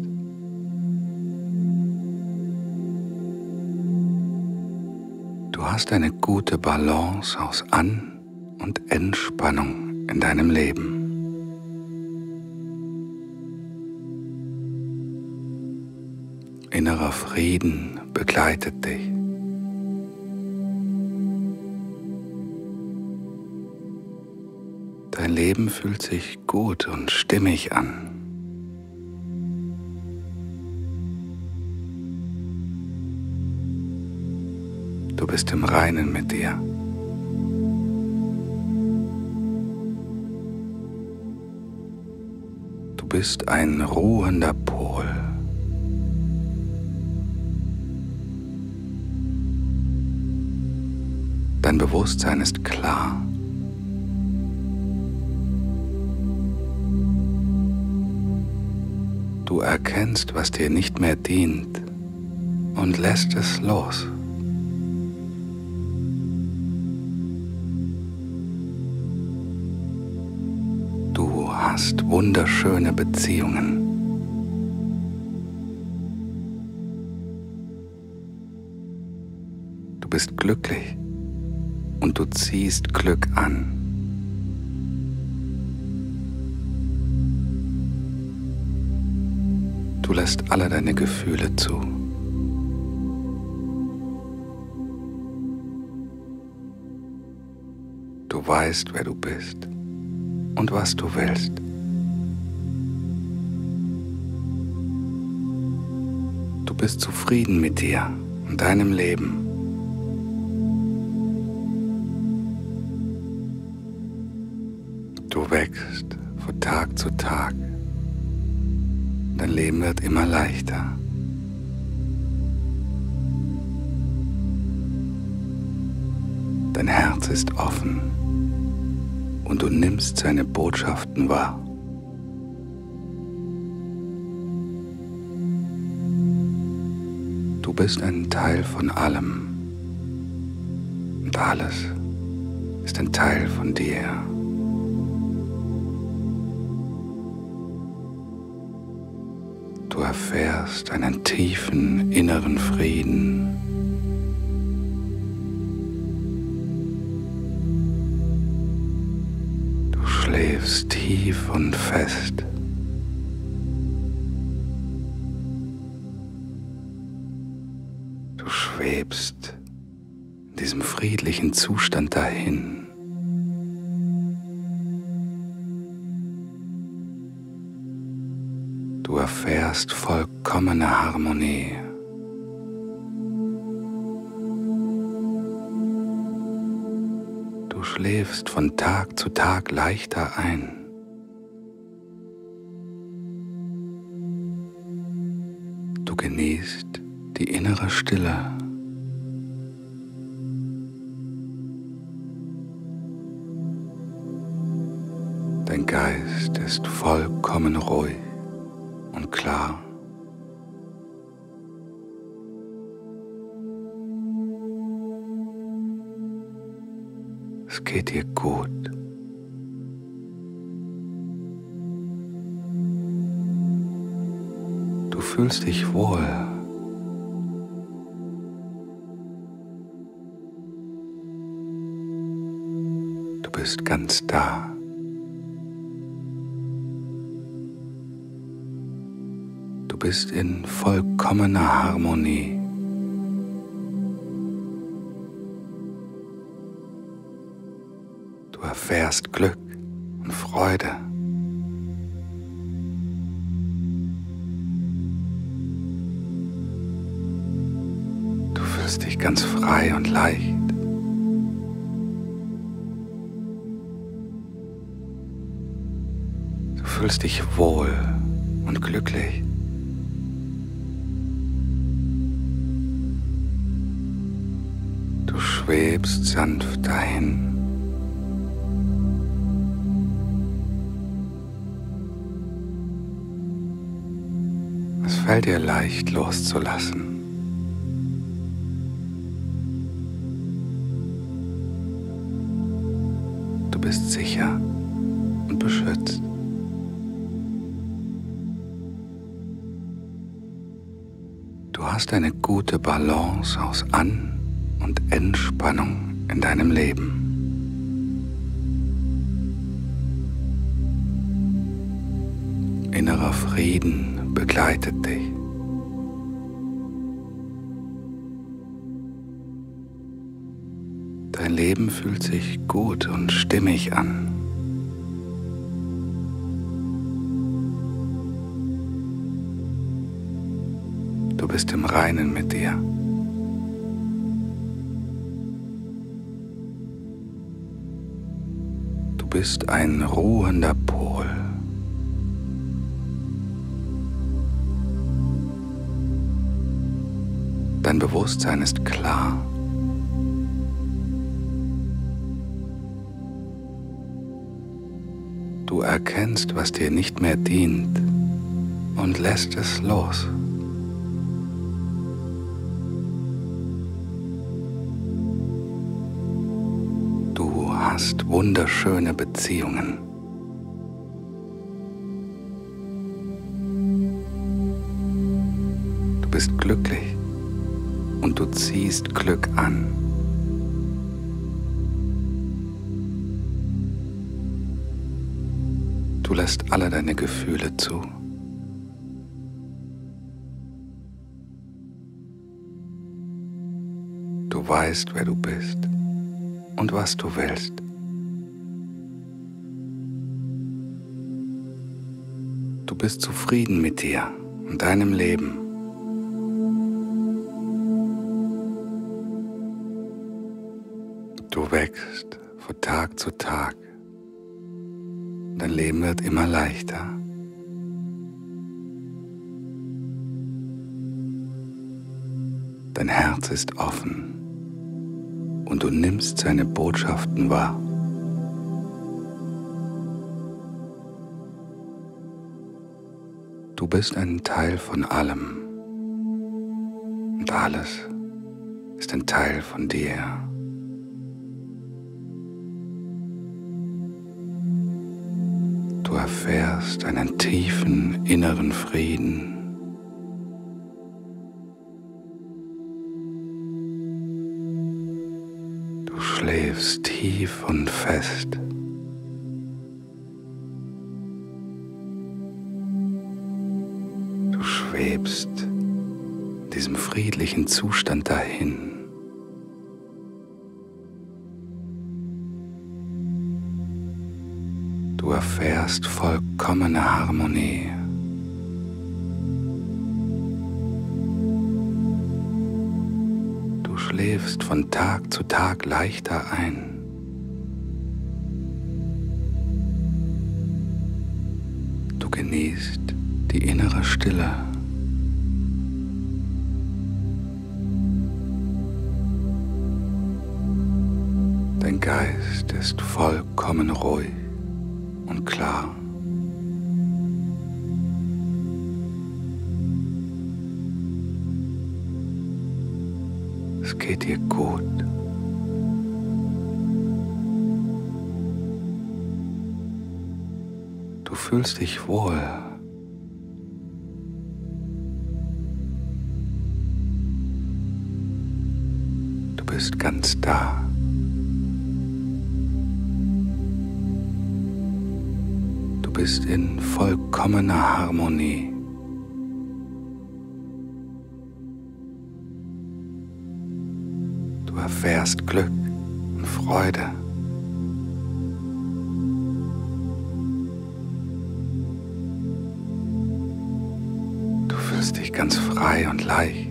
Du hast eine gute Balance aus An- und Entspannung in deinem Leben. Innerer Frieden begleitet dich. Dein Leben fühlt sich gut und stimmig an. Du bist im Reinen mit dir. Du bist ein ruhender Pol. Dein Bewusstsein ist klar. Du erkennst, was dir nicht mehr dient und lässt es los. hast wunderschöne Beziehungen. Du bist glücklich und du ziehst Glück an. Du lässt alle deine Gefühle zu. Du weißt, wer du bist und was du willst. Du bist zufrieden mit dir und deinem Leben. Du wächst von Tag zu Tag. Dein Leben wird immer leichter. Dein Herz ist offen und du nimmst seine Botschaften wahr. Du bist ein Teil von allem und alles ist ein Teil von dir. Du erfährst einen tiefen inneren Frieden. Du schläfst tief und fest. Du schwebst in diesem friedlichen Zustand dahin. Du erfährst vollkommene Harmonie. Du schläfst von Tag zu Tag leichter ein. Du genießt die innere Stille. Dein Geist ist vollkommen ruhig und klar. Es geht dir gut. Du fühlst dich wohl. Du bist ganz da. Du bist in vollkommener Harmonie. Du erfährst Glück und Freude. Du fühlst dich ganz frei und leicht. Du fühlst dich wohl und glücklich. Du schwebst sanft dahin. Es fällt dir leicht loszulassen. Du bist sicher und beschützt. Du hast eine gute Balance aus An- und Entspannung in deinem Leben. Innerer Frieden begleitet dich. Dein Leben fühlt sich gut und stimmig an. Du bist im Reinen mit dir. Du bist ein ruhender Pol. Dein Bewusstsein ist klar. Du erkennst, was dir nicht mehr dient und lässt es los. Du hast wunderschöne Beziehungen. glücklich und du ziehst Glück an. Du lässt alle deine Gefühle zu. Du weißt, wer du bist und was du willst. Du bist zufrieden mit dir und deinem Leben. Du wächst von Tag zu Tag. Dein Leben wird immer leichter. Dein Herz ist offen und du nimmst seine Botschaften wahr. Du bist ein Teil von allem und alles ist ein Teil von dir. Du erfährst einen tiefen inneren Frieden. Du schläfst tief und fest. Du schwebst in diesem friedlichen Zustand dahin. Du erfährst vollkommene Harmonie. Du schläfst von Tag zu Tag leichter ein. Du genießt die innere Stille. Dein Geist ist vollkommen ruhig und klar. Es geht dir gut. Du fühlst dich wohl. Du bist ganz da. Du bist in vollkommener Harmonie. Du erfährst Glück und Freude. Du fühlst dich ganz frei und leicht.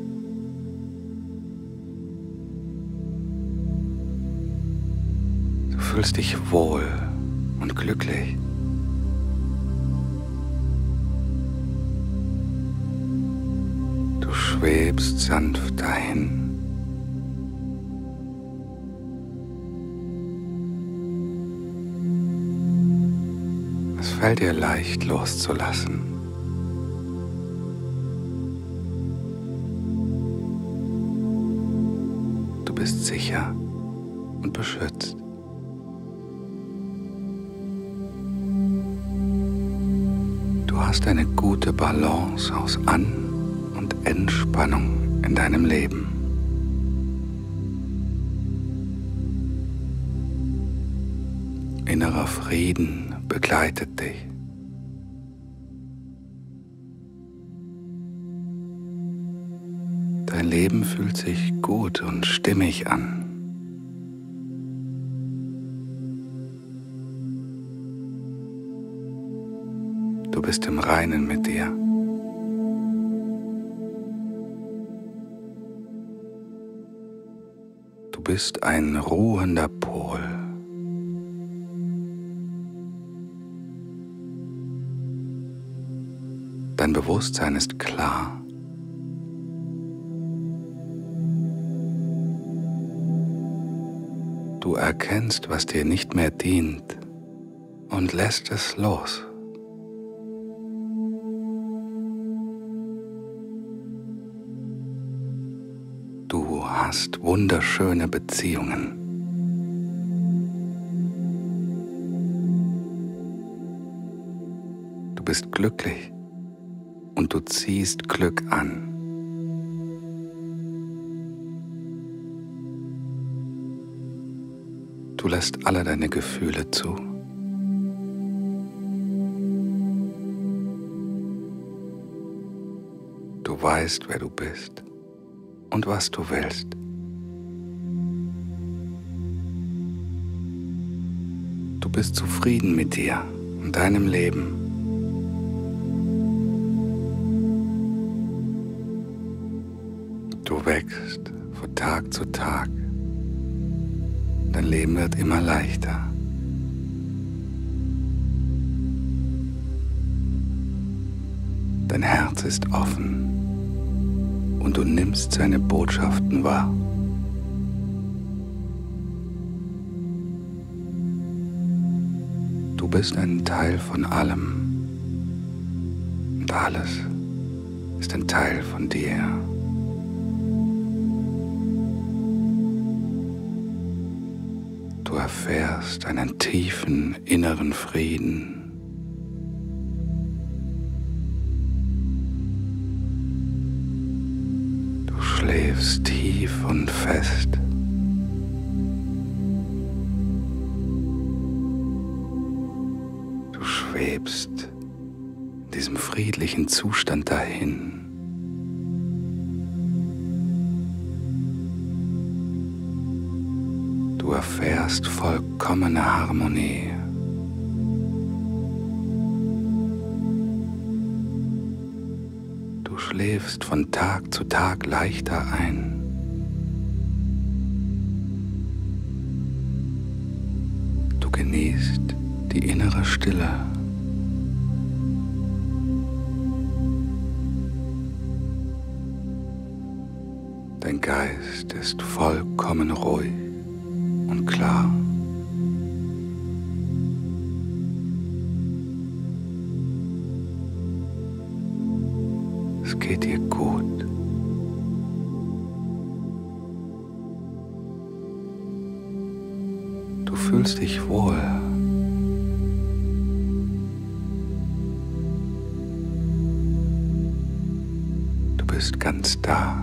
Du fühlst dich wohl und glücklich. Du schwebst sanft dahin. Es fällt dir leicht loszulassen. Du bist sicher und beschützt. Du hast eine gute Balance aus An- und Entspannung in deinem Leben. Innerer Frieden begleitet dich. Dein Leben fühlt sich gut und stimmig an. Du bist im Reinen mit dir. Du bist ein ruhender Pol. Dein Bewusstsein ist klar. Du erkennst, was dir nicht mehr dient und lässt es los. Du hast wunderschöne Beziehungen. Du bist glücklich und du ziehst Glück an. Du lässt alle deine Gefühle zu. Du weißt, wer du bist und was du willst. Du bist zufrieden mit dir und deinem Leben. Du wächst von Tag zu Tag. Dein Leben wird immer leichter. Dein Herz ist offen und du nimmst seine Botschaften wahr. Du bist ein Teil von allem und alles ist ein Teil von dir. Du erfährst einen tiefen inneren Frieden. Du schläfst tief und fest. Du schwebst in diesem friedlichen Zustand dahin. Du erfährst vollkommene Harmonie. Du schläfst von Tag zu Tag leichter ein. Du genießt die innere Stille. Dein Geist ist vollkommen ruhig und klar. Es geht dir gut. Du fühlst dich wohl. Du bist ganz da.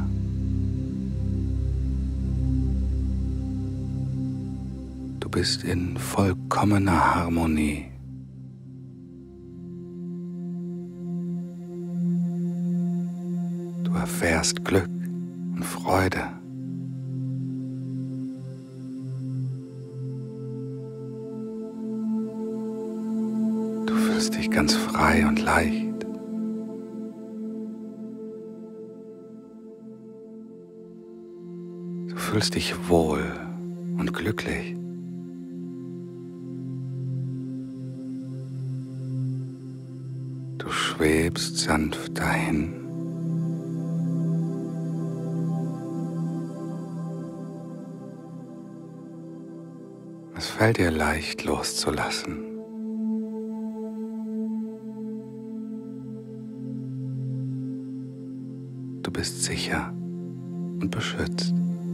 Du bist in vollkommener Harmonie. Du erfährst Glück und Freude. Du fühlst dich ganz frei und leicht. Du fühlst dich wohl und glücklich. Du schwebst sanft dahin. Es fällt dir leicht loszulassen. Du bist sicher und beschützt.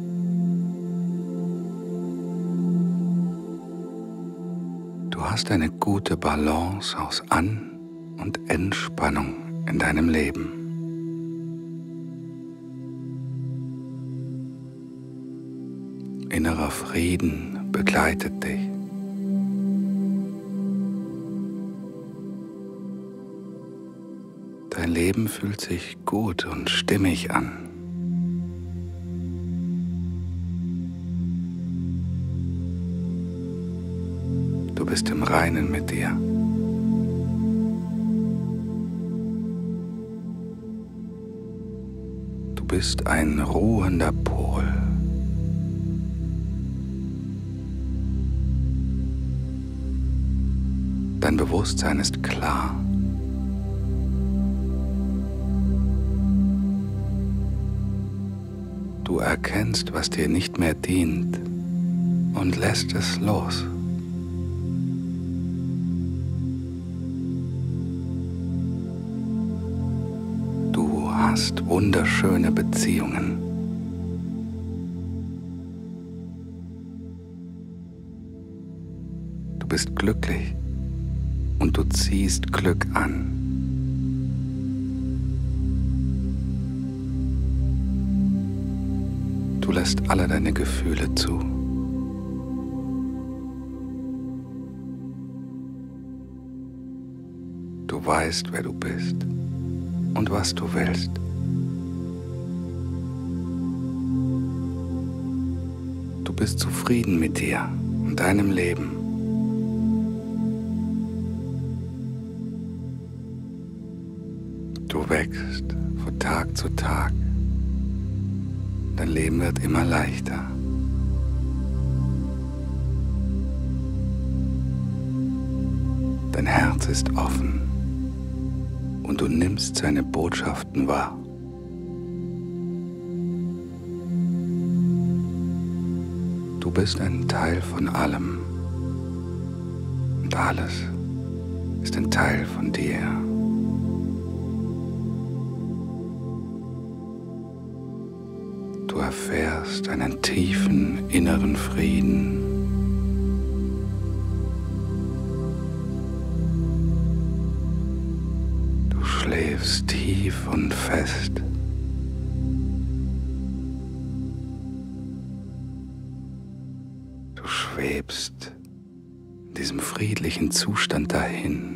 Du hast eine gute Balance aus An- und Entspannung in deinem Leben. Innerer Frieden begleitet dich. Dein Leben fühlt sich gut und stimmig an. Du bist im Reinen mit dir. Du bist ein ruhender Pol. Dein Bewusstsein ist klar. Du erkennst, was dir nicht mehr dient und lässt es los. Du hast wunderschöne Beziehungen. Du bist glücklich und du ziehst Glück an. Du lässt alle deine Gefühle zu. Du weißt, wer du bist und was du willst. Du bist zufrieden mit dir und deinem Leben. Du wächst von Tag zu Tag. Dein Leben wird immer leichter. Dein Herz ist offen und du nimmst seine Botschaften wahr. Du bist ein Teil von allem und alles ist ein Teil von dir. Du erfährst einen tiefen inneren Frieden. Du schläfst tief und fest. Du schwebst in diesem friedlichen Zustand dahin.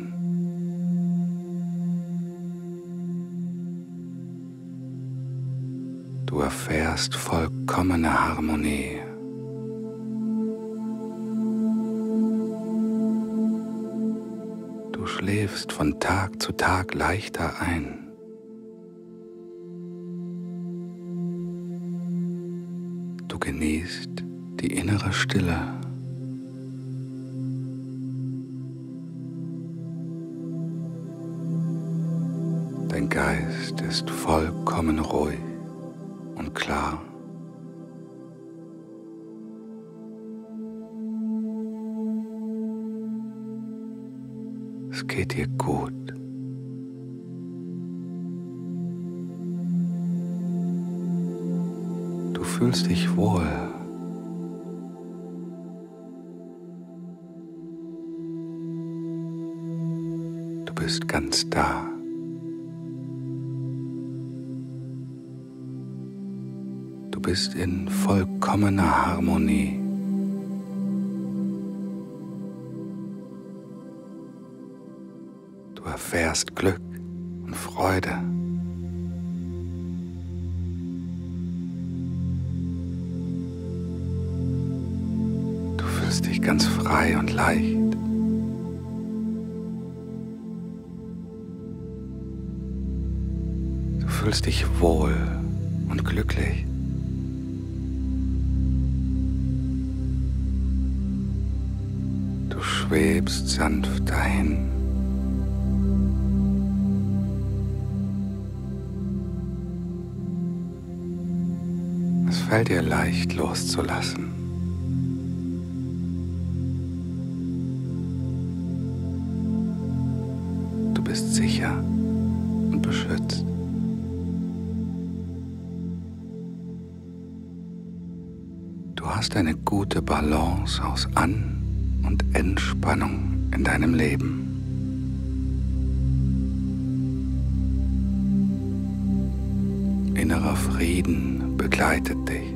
Du erfährst vollkommene Harmonie. Du schläfst von Tag zu Tag leichter ein. Du genießt die innere Stille. Dein Geist ist vollkommen ruhig und klar. Es geht dir gut. Du fühlst dich wohl. Du bist ganz da. Du bist in vollkommener Harmonie. Du erfährst Glück und Freude. Du fühlst dich ganz frei und leicht. Du fühlst dich wohl und glücklich. Du schwebst sanft dahin. Es fällt dir leicht loszulassen. Du bist sicher und beschützt. Du hast eine gute Balance aus An- und Entspannung in deinem Leben. Innerer Frieden begleitet dich.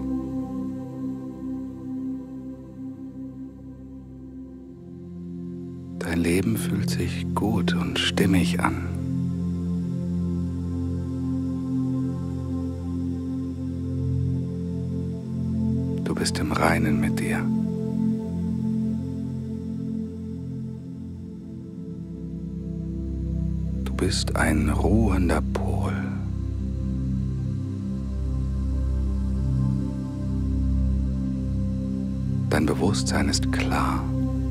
Dein Leben fühlt sich gut und stimmig an. Du bist im Reinen mit dir. Du bist ein ruhender Pol. Dein Bewusstsein ist klar.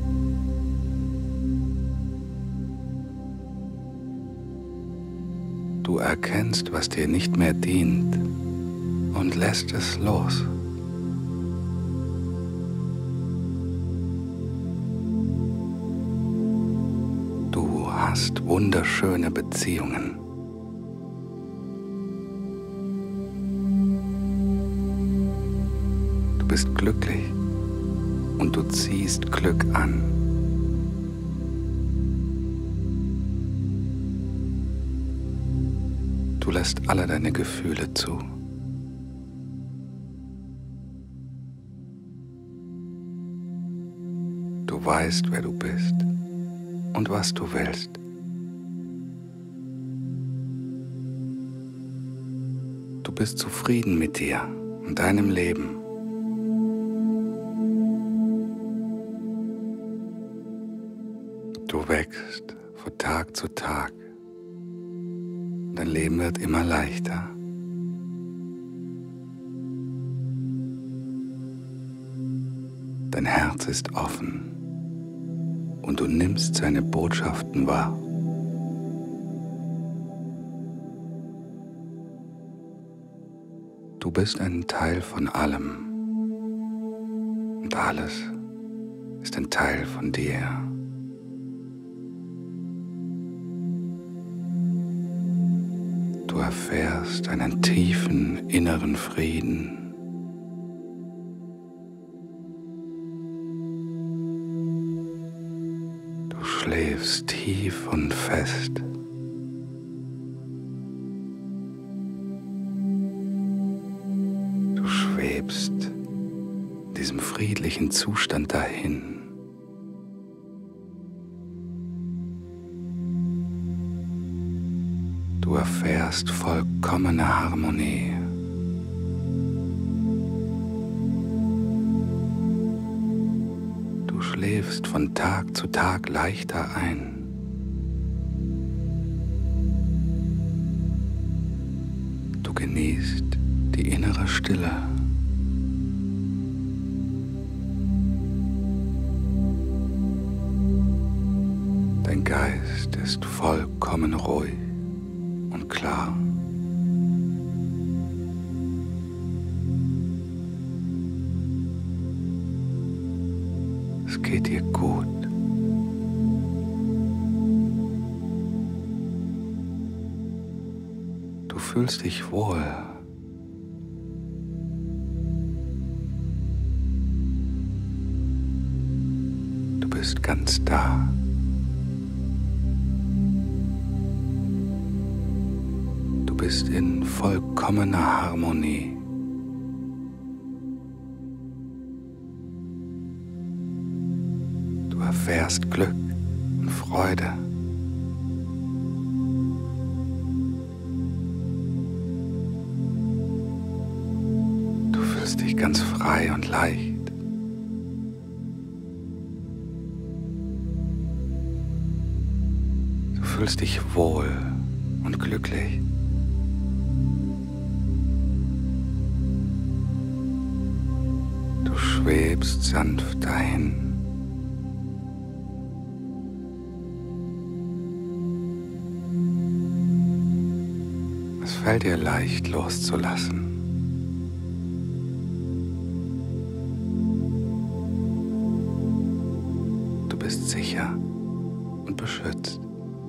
Du erkennst, was dir nicht mehr dient und lässt es los. Du hast wunderschöne Beziehungen. Du bist glücklich und du ziehst Glück an. Du lässt alle deine Gefühle zu. Du weißt, wer du bist und was du willst. Du bist zufrieden mit dir und deinem Leben. Du wächst von Tag zu Tag. Dein Leben wird immer leichter. Dein Herz ist offen und du nimmst seine Botschaften wahr. Du bist ein Teil von allem und alles ist ein Teil von dir. Du erfährst einen tiefen inneren Frieden. Du schläfst tief und fest. Du schwebst in diesem friedlichen Zustand dahin. Du erfährst vollkommene Harmonie. Du schläfst von Tag zu Tag leichter ein. Du genießt die innere Stille. Dein Geist ist vollkommen ruhig und klar. Es geht dir gut. Du fühlst dich wohl. Du bist ganz da. Du bist in vollkommener Harmonie. Du erfährst Glück und Freude. Du fühlst dich ganz frei und leicht. Du fühlst dich wohl und glücklich. Du schwebst sanft dahin. Es fällt dir leicht loszulassen. Du bist sicher und beschützt.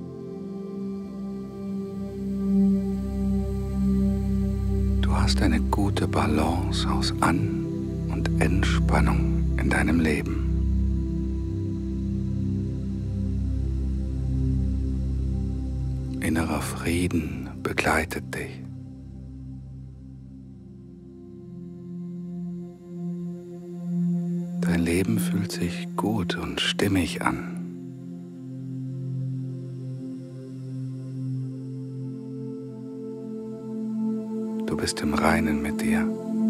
Du hast eine gute Balance aus An- und Entspannung in deinem Leben. Innerer Frieden begleitet dich. Dein Leben fühlt sich gut und stimmig an. Du bist im Reinen mit dir.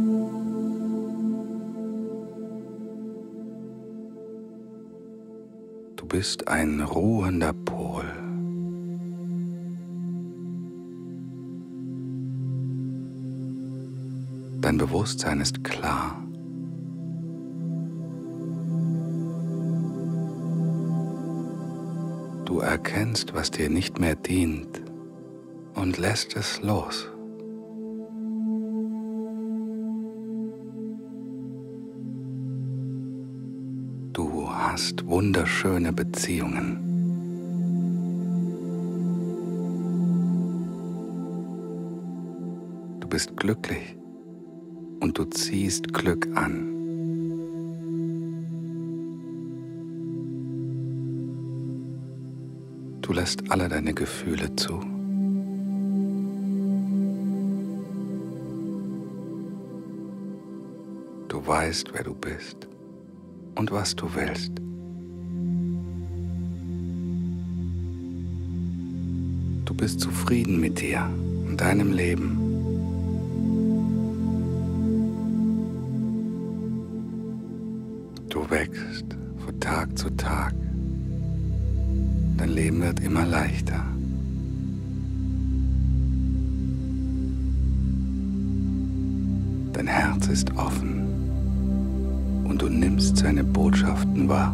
Du bist ein ruhender Pol. Dein Bewusstsein ist klar. Du erkennst, was dir nicht mehr dient und lässt es los. Du hast wunderschöne Beziehungen. Du bist glücklich und du ziehst Glück an. Du lässt alle deine Gefühle zu. Du weißt, wer du bist und was du willst. Du bist zufrieden mit dir und deinem Leben. Du wächst von Tag zu Tag. Dein Leben wird immer leichter. Dein Herz ist offen und du nimmst seine Botschaften wahr.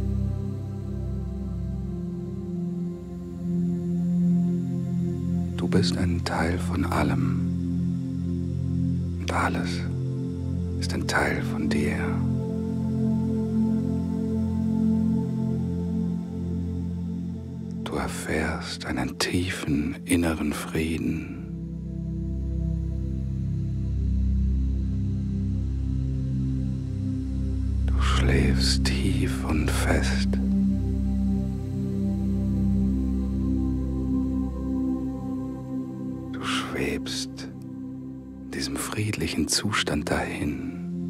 Du bist ein Teil von allem und alles ist ein Teil von dir. Du erfährst einen tiefen inneren Frieden. Du schläfst tief und fest. Du schwebst in diesem friedlichen Zustand dahin.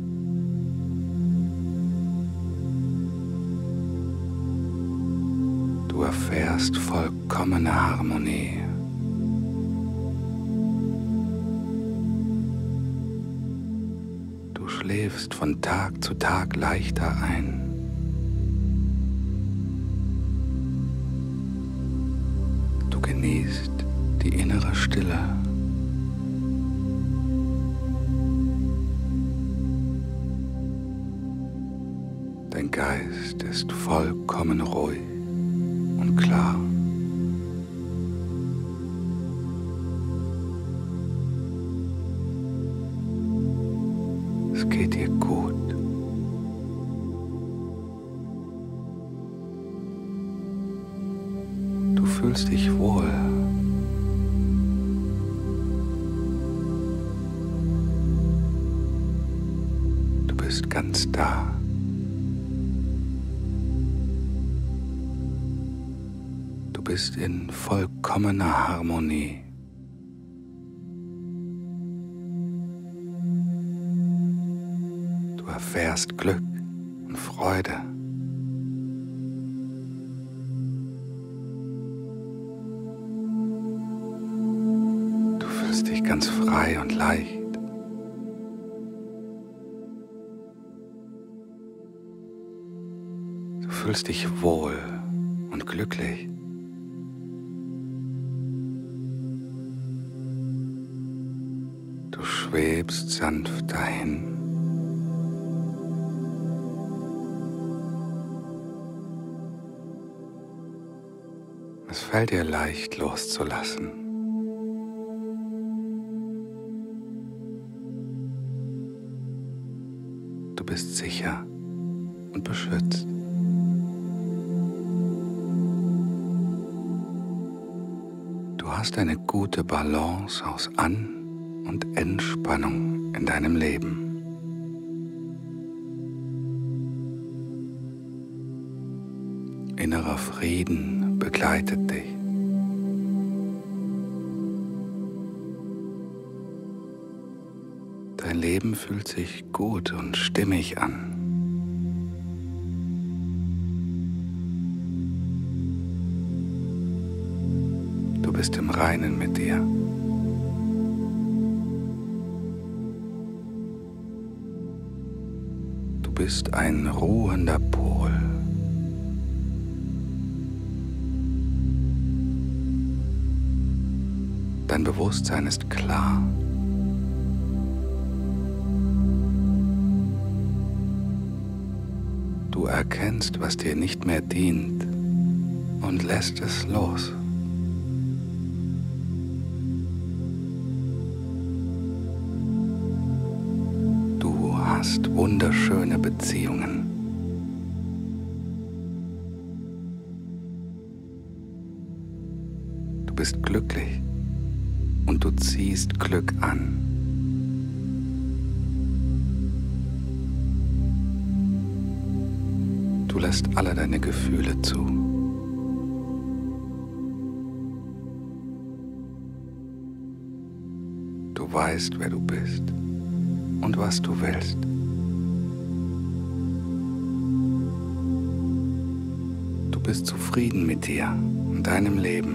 Du erfährst vollkommene Harmonie. Du schläfst von Tag zu Tag leichter ein. Du genießt die innere Stille. Dein Geist ist vollkommen ruhig und klar. Es geht dir gut. Du fühlst dich wohl. Du bist ganz da. Du bist in vollkommener Harmonie. Du erfährst Glück und Freude. Du fühlst dich ganz frei und leicht. Du fühlst dich wohl und glücklich. Du schwebst sanft dahin. Es fällt dir leicht loszulassen. Du bist sicher und beschützt. Du hast eine gute Balance aus An- und Entspannung in deinem Leben. Innerer Frieden begleitet dich. Dein Leben fühlt sich gut und stimmig an. Du bist im Reinen mit dir. Du bist ein ruhender Pol. Dein Bewusstsein ist klar. Du erkennst, was dir nicht mehr dient und lässt es los. Du hast wunderschöne Beziehungen. Du bist glücklich und du ziehst Glück an. Du lässt alle deine Gefühle zu. Du weißt, wer du bist und was du willst. Du bist zufrieden mit dir und deinem Leben.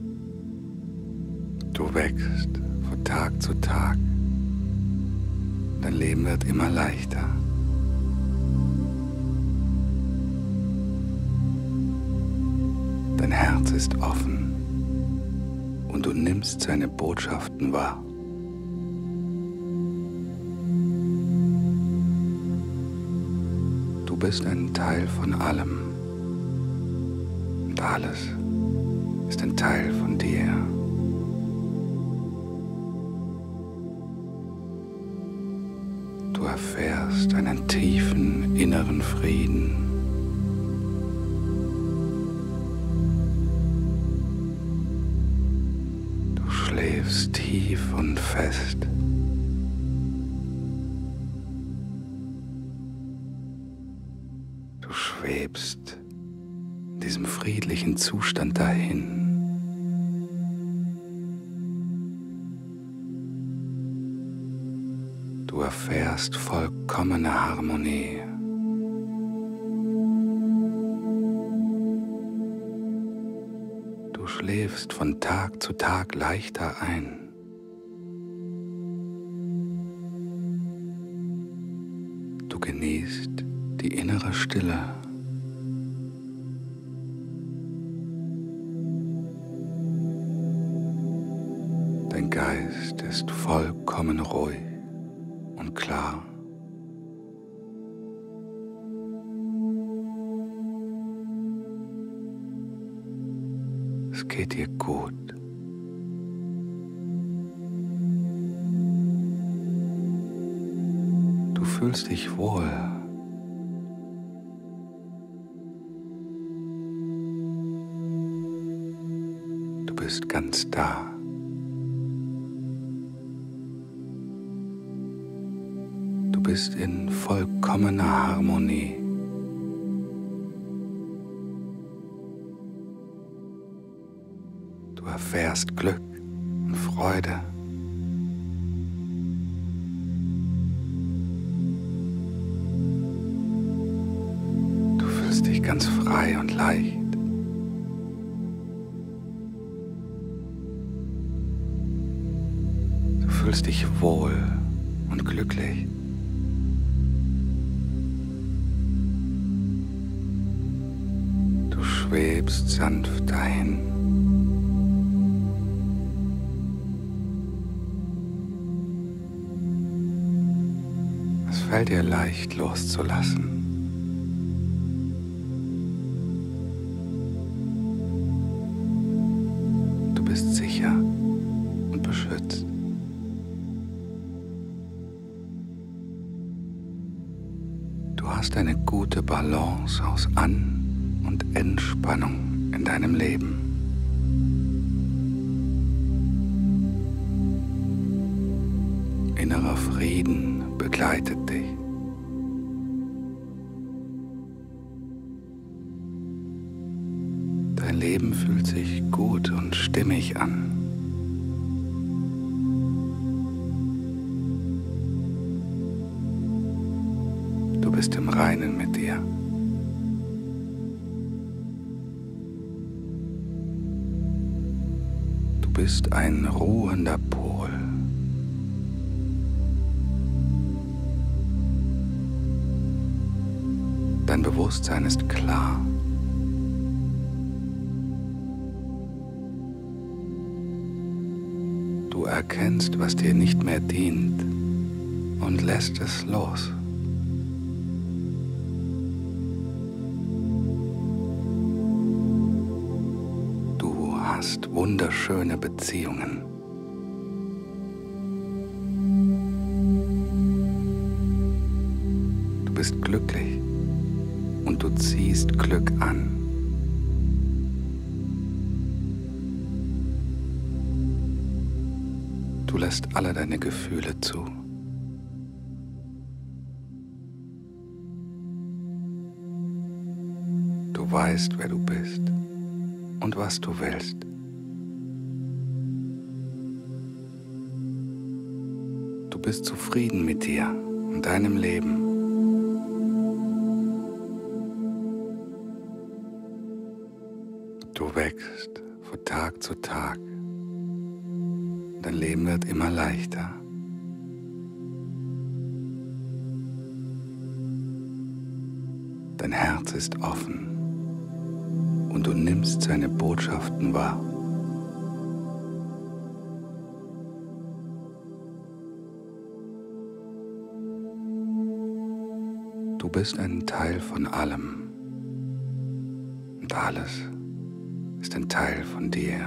Du wächst von Tag zu Tag. Dein Leben wird immer leichter. Dein Herz ist offen und du nimmst seine Botschaften wahr. Du bist ein Teil von allem und alles ist ein Teil von dir. Du erfährst einen tiefen inneren Frieden. Du schläfst tief und fest. Du schwebst in diesem friedlichen Zustand dahin. Du erfährst vollkommene Harmonie. Du schläfst von Tag zu Tag leichter ein. Du genießt die innere Stille. Dein Geist ist vollkommen ruhig und klar. Es geht dir gut. Du fühlst dich wohl. Du bist ganz da. Du bist in vollkommener Harmonie. Du erfährst Glück und Freude. Du fühlst dich ganz frei und leicht. Du fühlst dich wohl und glücklich. Du schwebst sanft dahin. Es fällt dir leicht loszulassen. Du bist sicher und beschützt. Du hast eine gute Balance aus An- und Entspannung in deinem Leben. Innerer Frieden begleitet dich. Dein Leben fühlt sich gut und stimmig an. Du bist im Reinen mit dir. Du bist ein ruhender Pol. Dein Bewusstsein ist klar. Du erkennst, was dir nicht mehr dient und lässt es los. Du hast wunderschöne Beziehungen. Du bist glücklich und du ziehst Glück an. Du lässt alle deine Gefühle zu. Du weißt, wer du bist und was du willst. Du bist zufrieden mit dir und deinem Leben. Du wächst von Tag zu Tag. Dein Leben wird immer leichter. Dein Herz ist offen und du nimmst seine Botschaften wahr. Du bist ein Teil von allem und alles ist ein Teil von dir.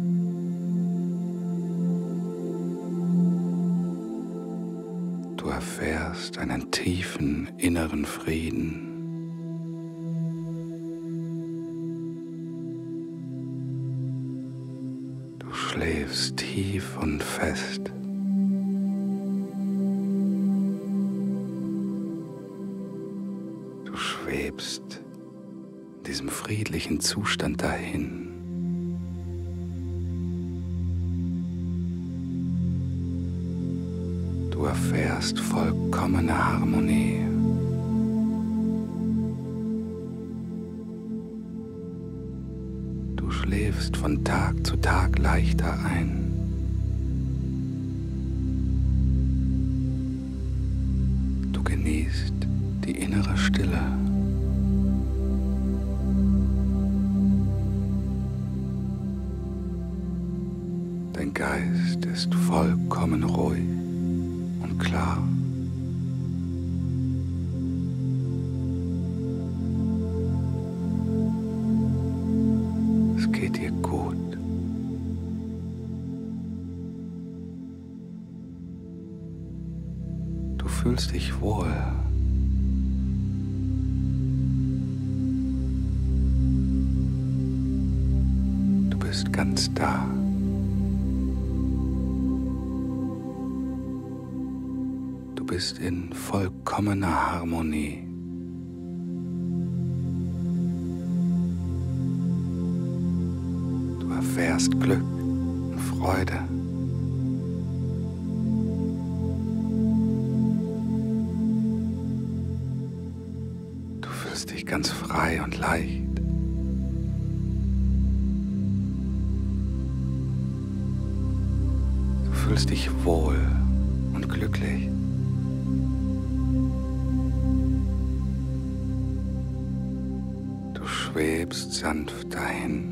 Du erfährst einen tiefen inneren Frieden. Du schläfst tief und fest. Du schwebst in diesem friedlichen Zustand dahin. Du erfährst vollkommene Harmonie. Du schläfst von Tag zu Tag leichter ein. Du genießt die innere Stille. Dein Geist ist vollkommen ruhig und klar. Es geht dir gut. Du fühlst dich wohl. Du bist ganz da. Du bist in vollkommener Harmonie. Du erfährst Glück und Freude. Du fühlst dich ganz frei und leicht. Du fühlst dich wohl und glücklich. Du schwebst sanft dahin.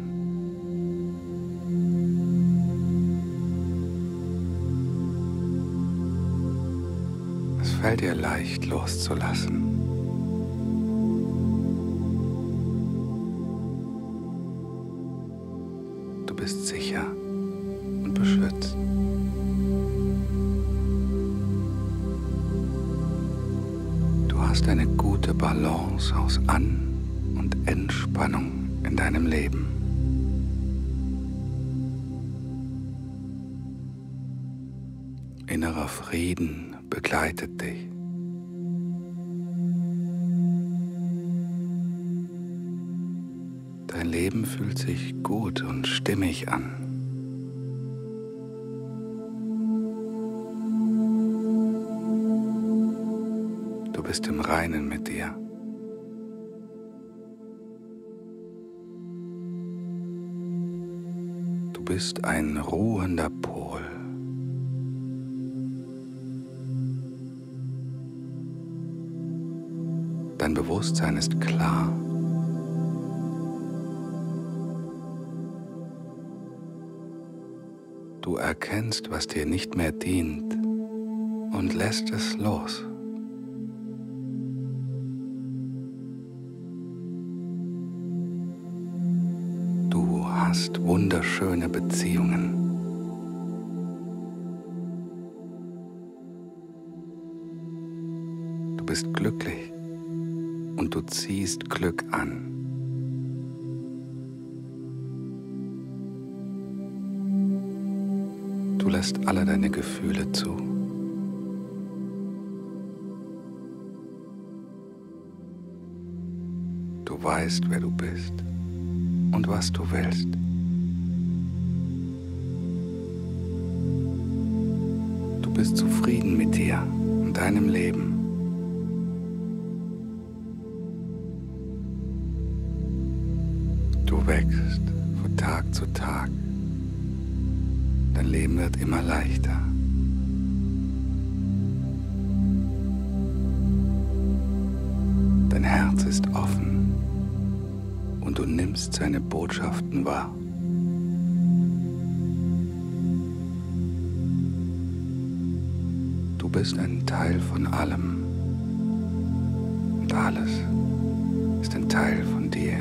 Es fällt dir leicht loszulassen. Du bist sicher und beschützt. Du hast eine gute Balance aus An- und Entspannung in deinem Leben. Innerer Frieden begleitet dich. Dein Leben fühlt sich gut und stimmig an. Du bist im Reinen mit dir. Du bist ein ruhender Pol. Dein Bewusstsein ist klar. Du erkennst, was dir nicht mehr dient und lässt es los. Du hast wunderschöne Beziehungen. Du bist glücklich und du ziehst Glück an. Du lässt alle deine Gefühle zu. Du weißt, wer du bist und was du willst. Du bist zufrieden mit dir und deinem Leben. Du wächst von Tag zu Tag. Dein Leben wird immer leichter. Dein Herz Herz ist offen und du nimmst seine Botschaften wahr. Du bist ein Teil von allem und alles ist ein Teil von dir.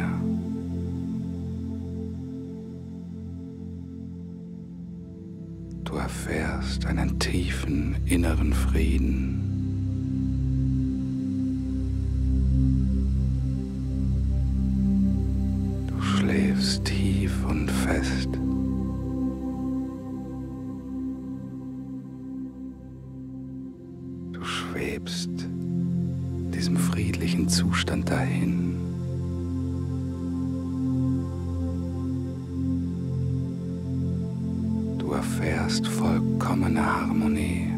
Du erfährst einen tiefen inneren Frieden. Du schläfst tief und fest. Du schwebst diesem friedlichen Zustand dahin. Du erfährst vollkommene Harmonie.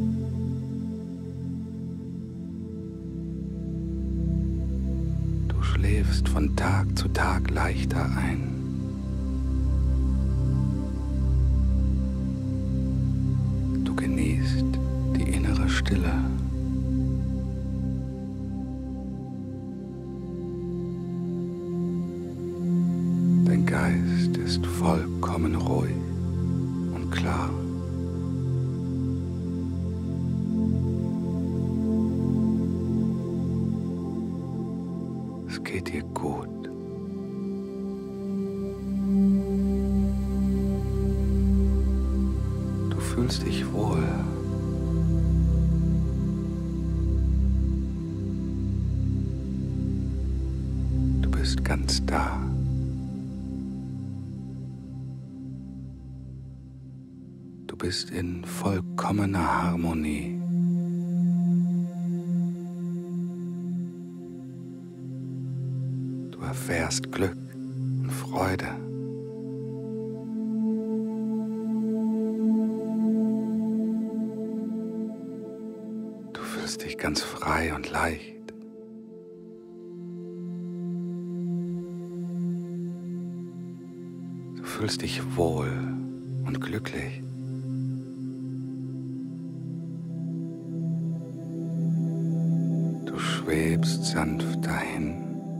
Du schläfst von Tag zu Tag leichter ein. Du genießt die innere Stille. Dein Geist ist vollkommen ruhig und klar. Es geht dir gut. Du fühlst dich wohl. Du bist ganz da. Du bist in vollkommener Harmonie. Du erfährst Glück und Freude. Du fühlst dich ganz frei und leicht. Du fühlst dich wohl und glücklich. Du schwebst sanft dahin.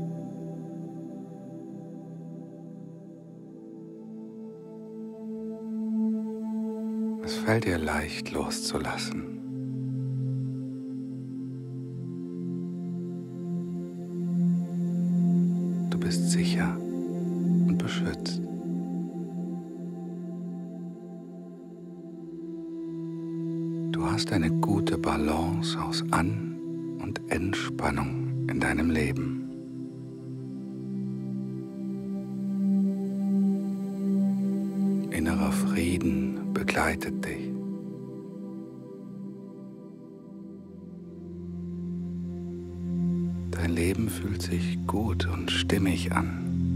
Es fällt dir leicht loszulassen. Du bist sicher und beschützt. Du hast eine gute Balance aus An- und Entspannung in deinem Leben. Innerer Frieden begleitet dich. Dein Leben fühlt sich gut und stimmig an.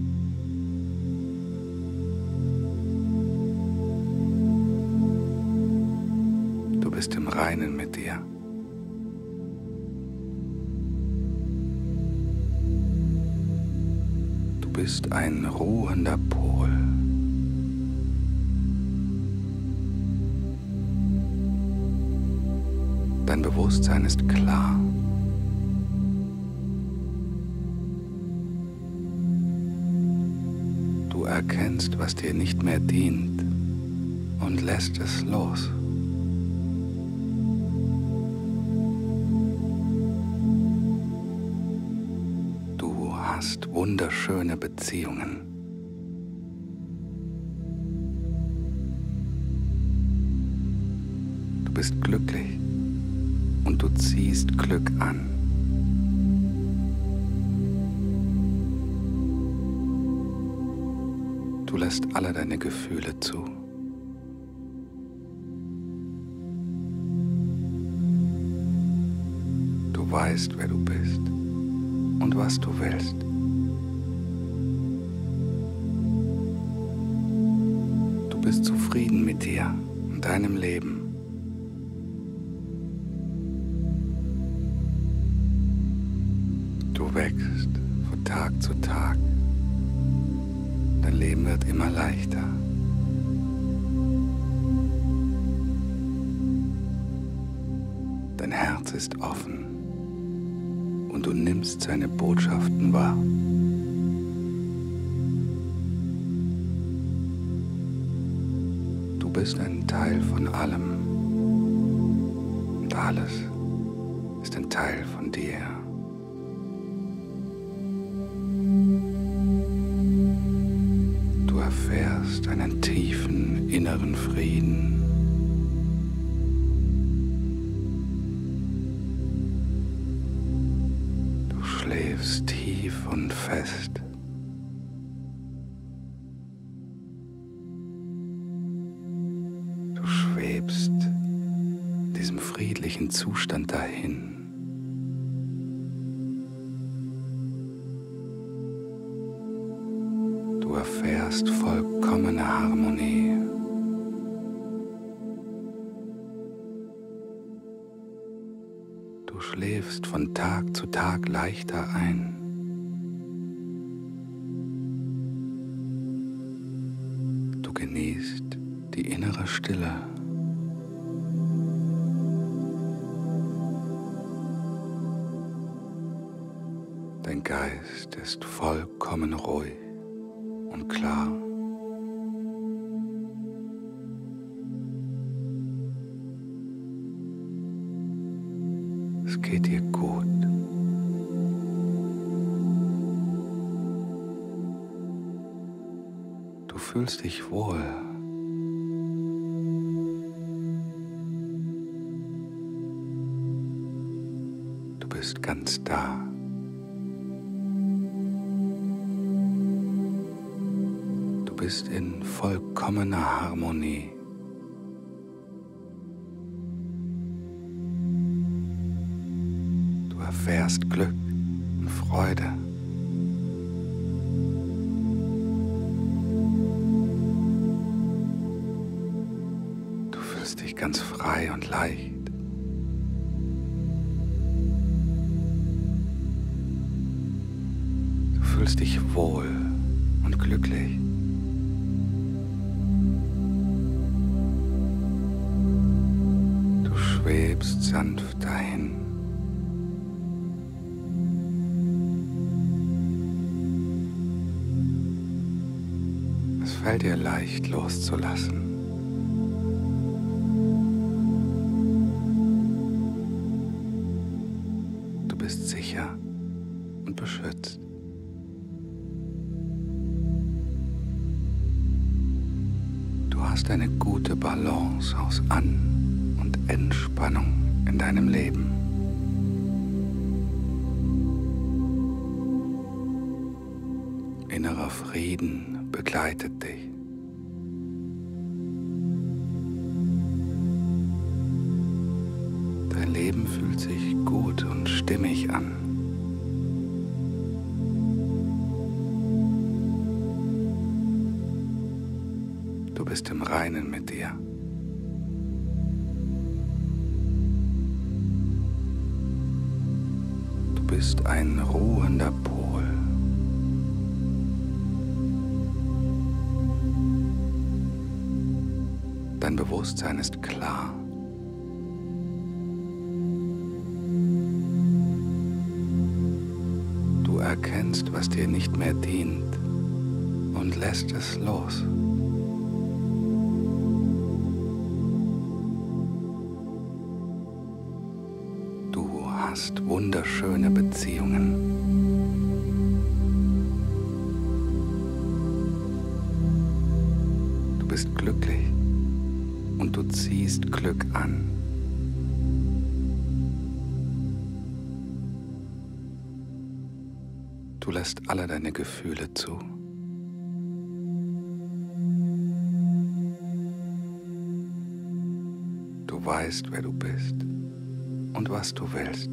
Du bist im Reinen mit dir. Du bist ein ruhender Pol. Dein Bewusstsein ist klar. Du erkennst, was dir nicht mehr dient und lässt es los. Du hast wunderschöne Beziehungen. Du bist glücklich und du ziehst Glück an. Du lässt alle deine Gefühle zu. Du weißt, wer du bist und was du willst. Du bist zufrieden mit dir und deinem Leben. Du wächst von Tag zu Tag. Dein Leben wird immer leichter. Dein Herz ist offen und du nimmst seine Botschaften wahr. Du bist ein Teil von allem und alles ist ein Teil von dir. Du erfährst einen tiefen inneren Frieden. Du schläfst tief und fest. Du schwebst in diesem friedlichen Zustand dahin. Du erfährst vollkommene Harmonie. Du schläfst von Tag zu Tag leichter ein. Du genießt die innere Stille. Dein Geist ist vollkommen ruhig und klar. Es geht dir gut. Du fühlst dich wohl. Du bist ganz da. Du bist in vollkommener Harmonie. Du erfährst Glück und Freude. Du fühlst dich ganz frei und leicht. Du fühlst dich wohl und glücklich. Du schwebst sanft dahin. Es fällt dir leicht loszulassen. Du bist sicher und beschützt. Du hast eine gute Balance aus An- und Entspannung in deinem Leben. Innerer Frieden begleitet dich. Dein Leben fühlt sich gut und stimmig an. Du bist im Reinen mit dir. Du bist ein ruhender Pol. Dein Bewusstsein ist klar. Du erkennst, was dir nicht mehr dient und lässt es los. Du hast wunderschöne Beziehungen. Du bist glücklich und du ziehst Glück an. Du lässt alle deine Gefühle zu. Du weißt, wer du bist und was du willst.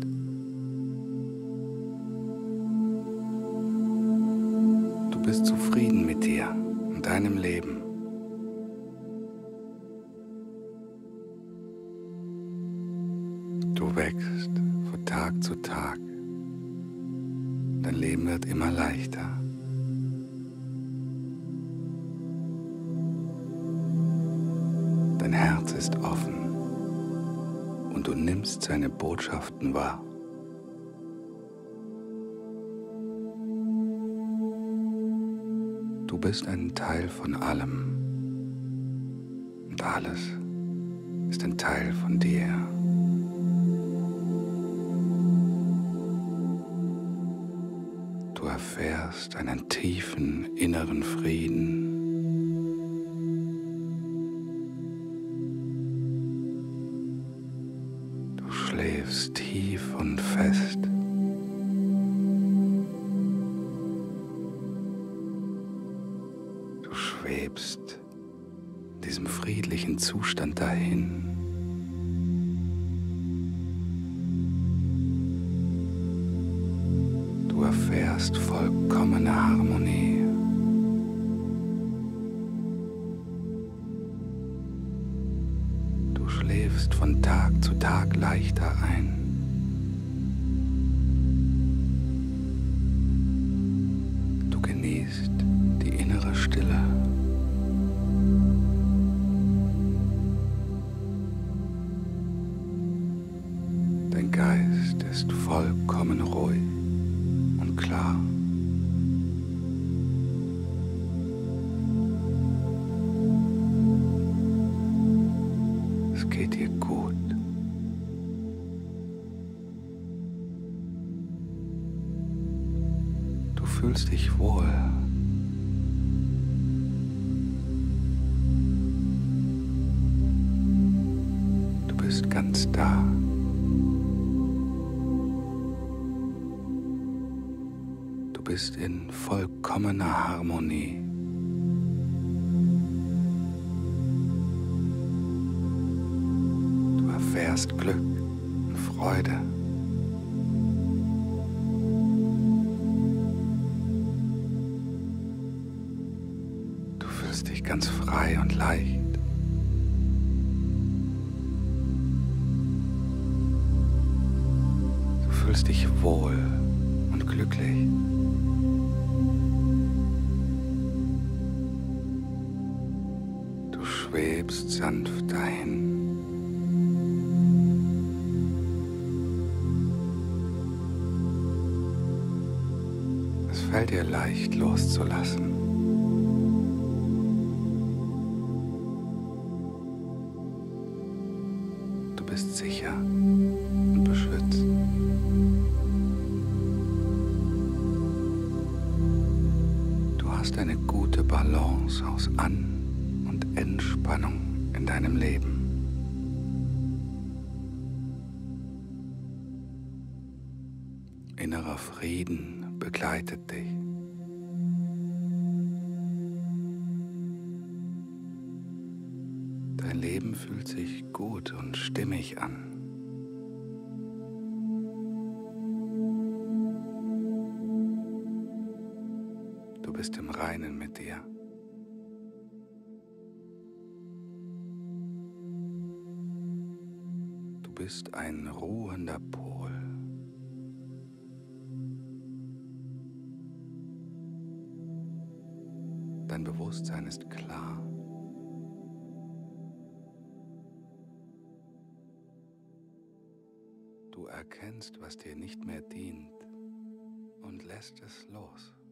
Du bist zufrieden mit dir und deinem Leben. Du wächst von Tag zu Tag. Dein Leben wird immer leichter. Dein Herz ist offen und du nimmst seine Botschaften wahr. bist ein Teil von allem und alles ist ein Teil von dir. Du erfährst einen tiefen inneren Frieden. Du schläfst tief und fest. Du schwebst in diesem friedlichen Zustand dahin. Du erfährst vollkommene Harmonie. Du schläfst von Tag zu Tag leichter ein. Du genießt die innere Stille. Dein Geist ist vollkommen ruhig und klar. Es geht dir gut. Du fühlst dich wohl. Du bist ganz da. Du bist in vollkommener Harmonie. Du erfährst Glück und Freude. Du fühlst dich ganz frei und leicht. Du fühlst dich wohl und glücklich. Du schwebst sanft dahin. Es fällt dir leicht loszulassen. Du bist sicher und beschützt. Du hast eine gute Balance aus An- und Entspannung in deinem Leben. Innerer Frieden begleitet dich. Dein Leben fühlt sich gut und stimmig an. Du bist im Reinen mit dir. Du bist ein ruhender Pol. Dein Bewusstsein ist klar. Du erkennst, was dir nicht mehr dient und lässt es los.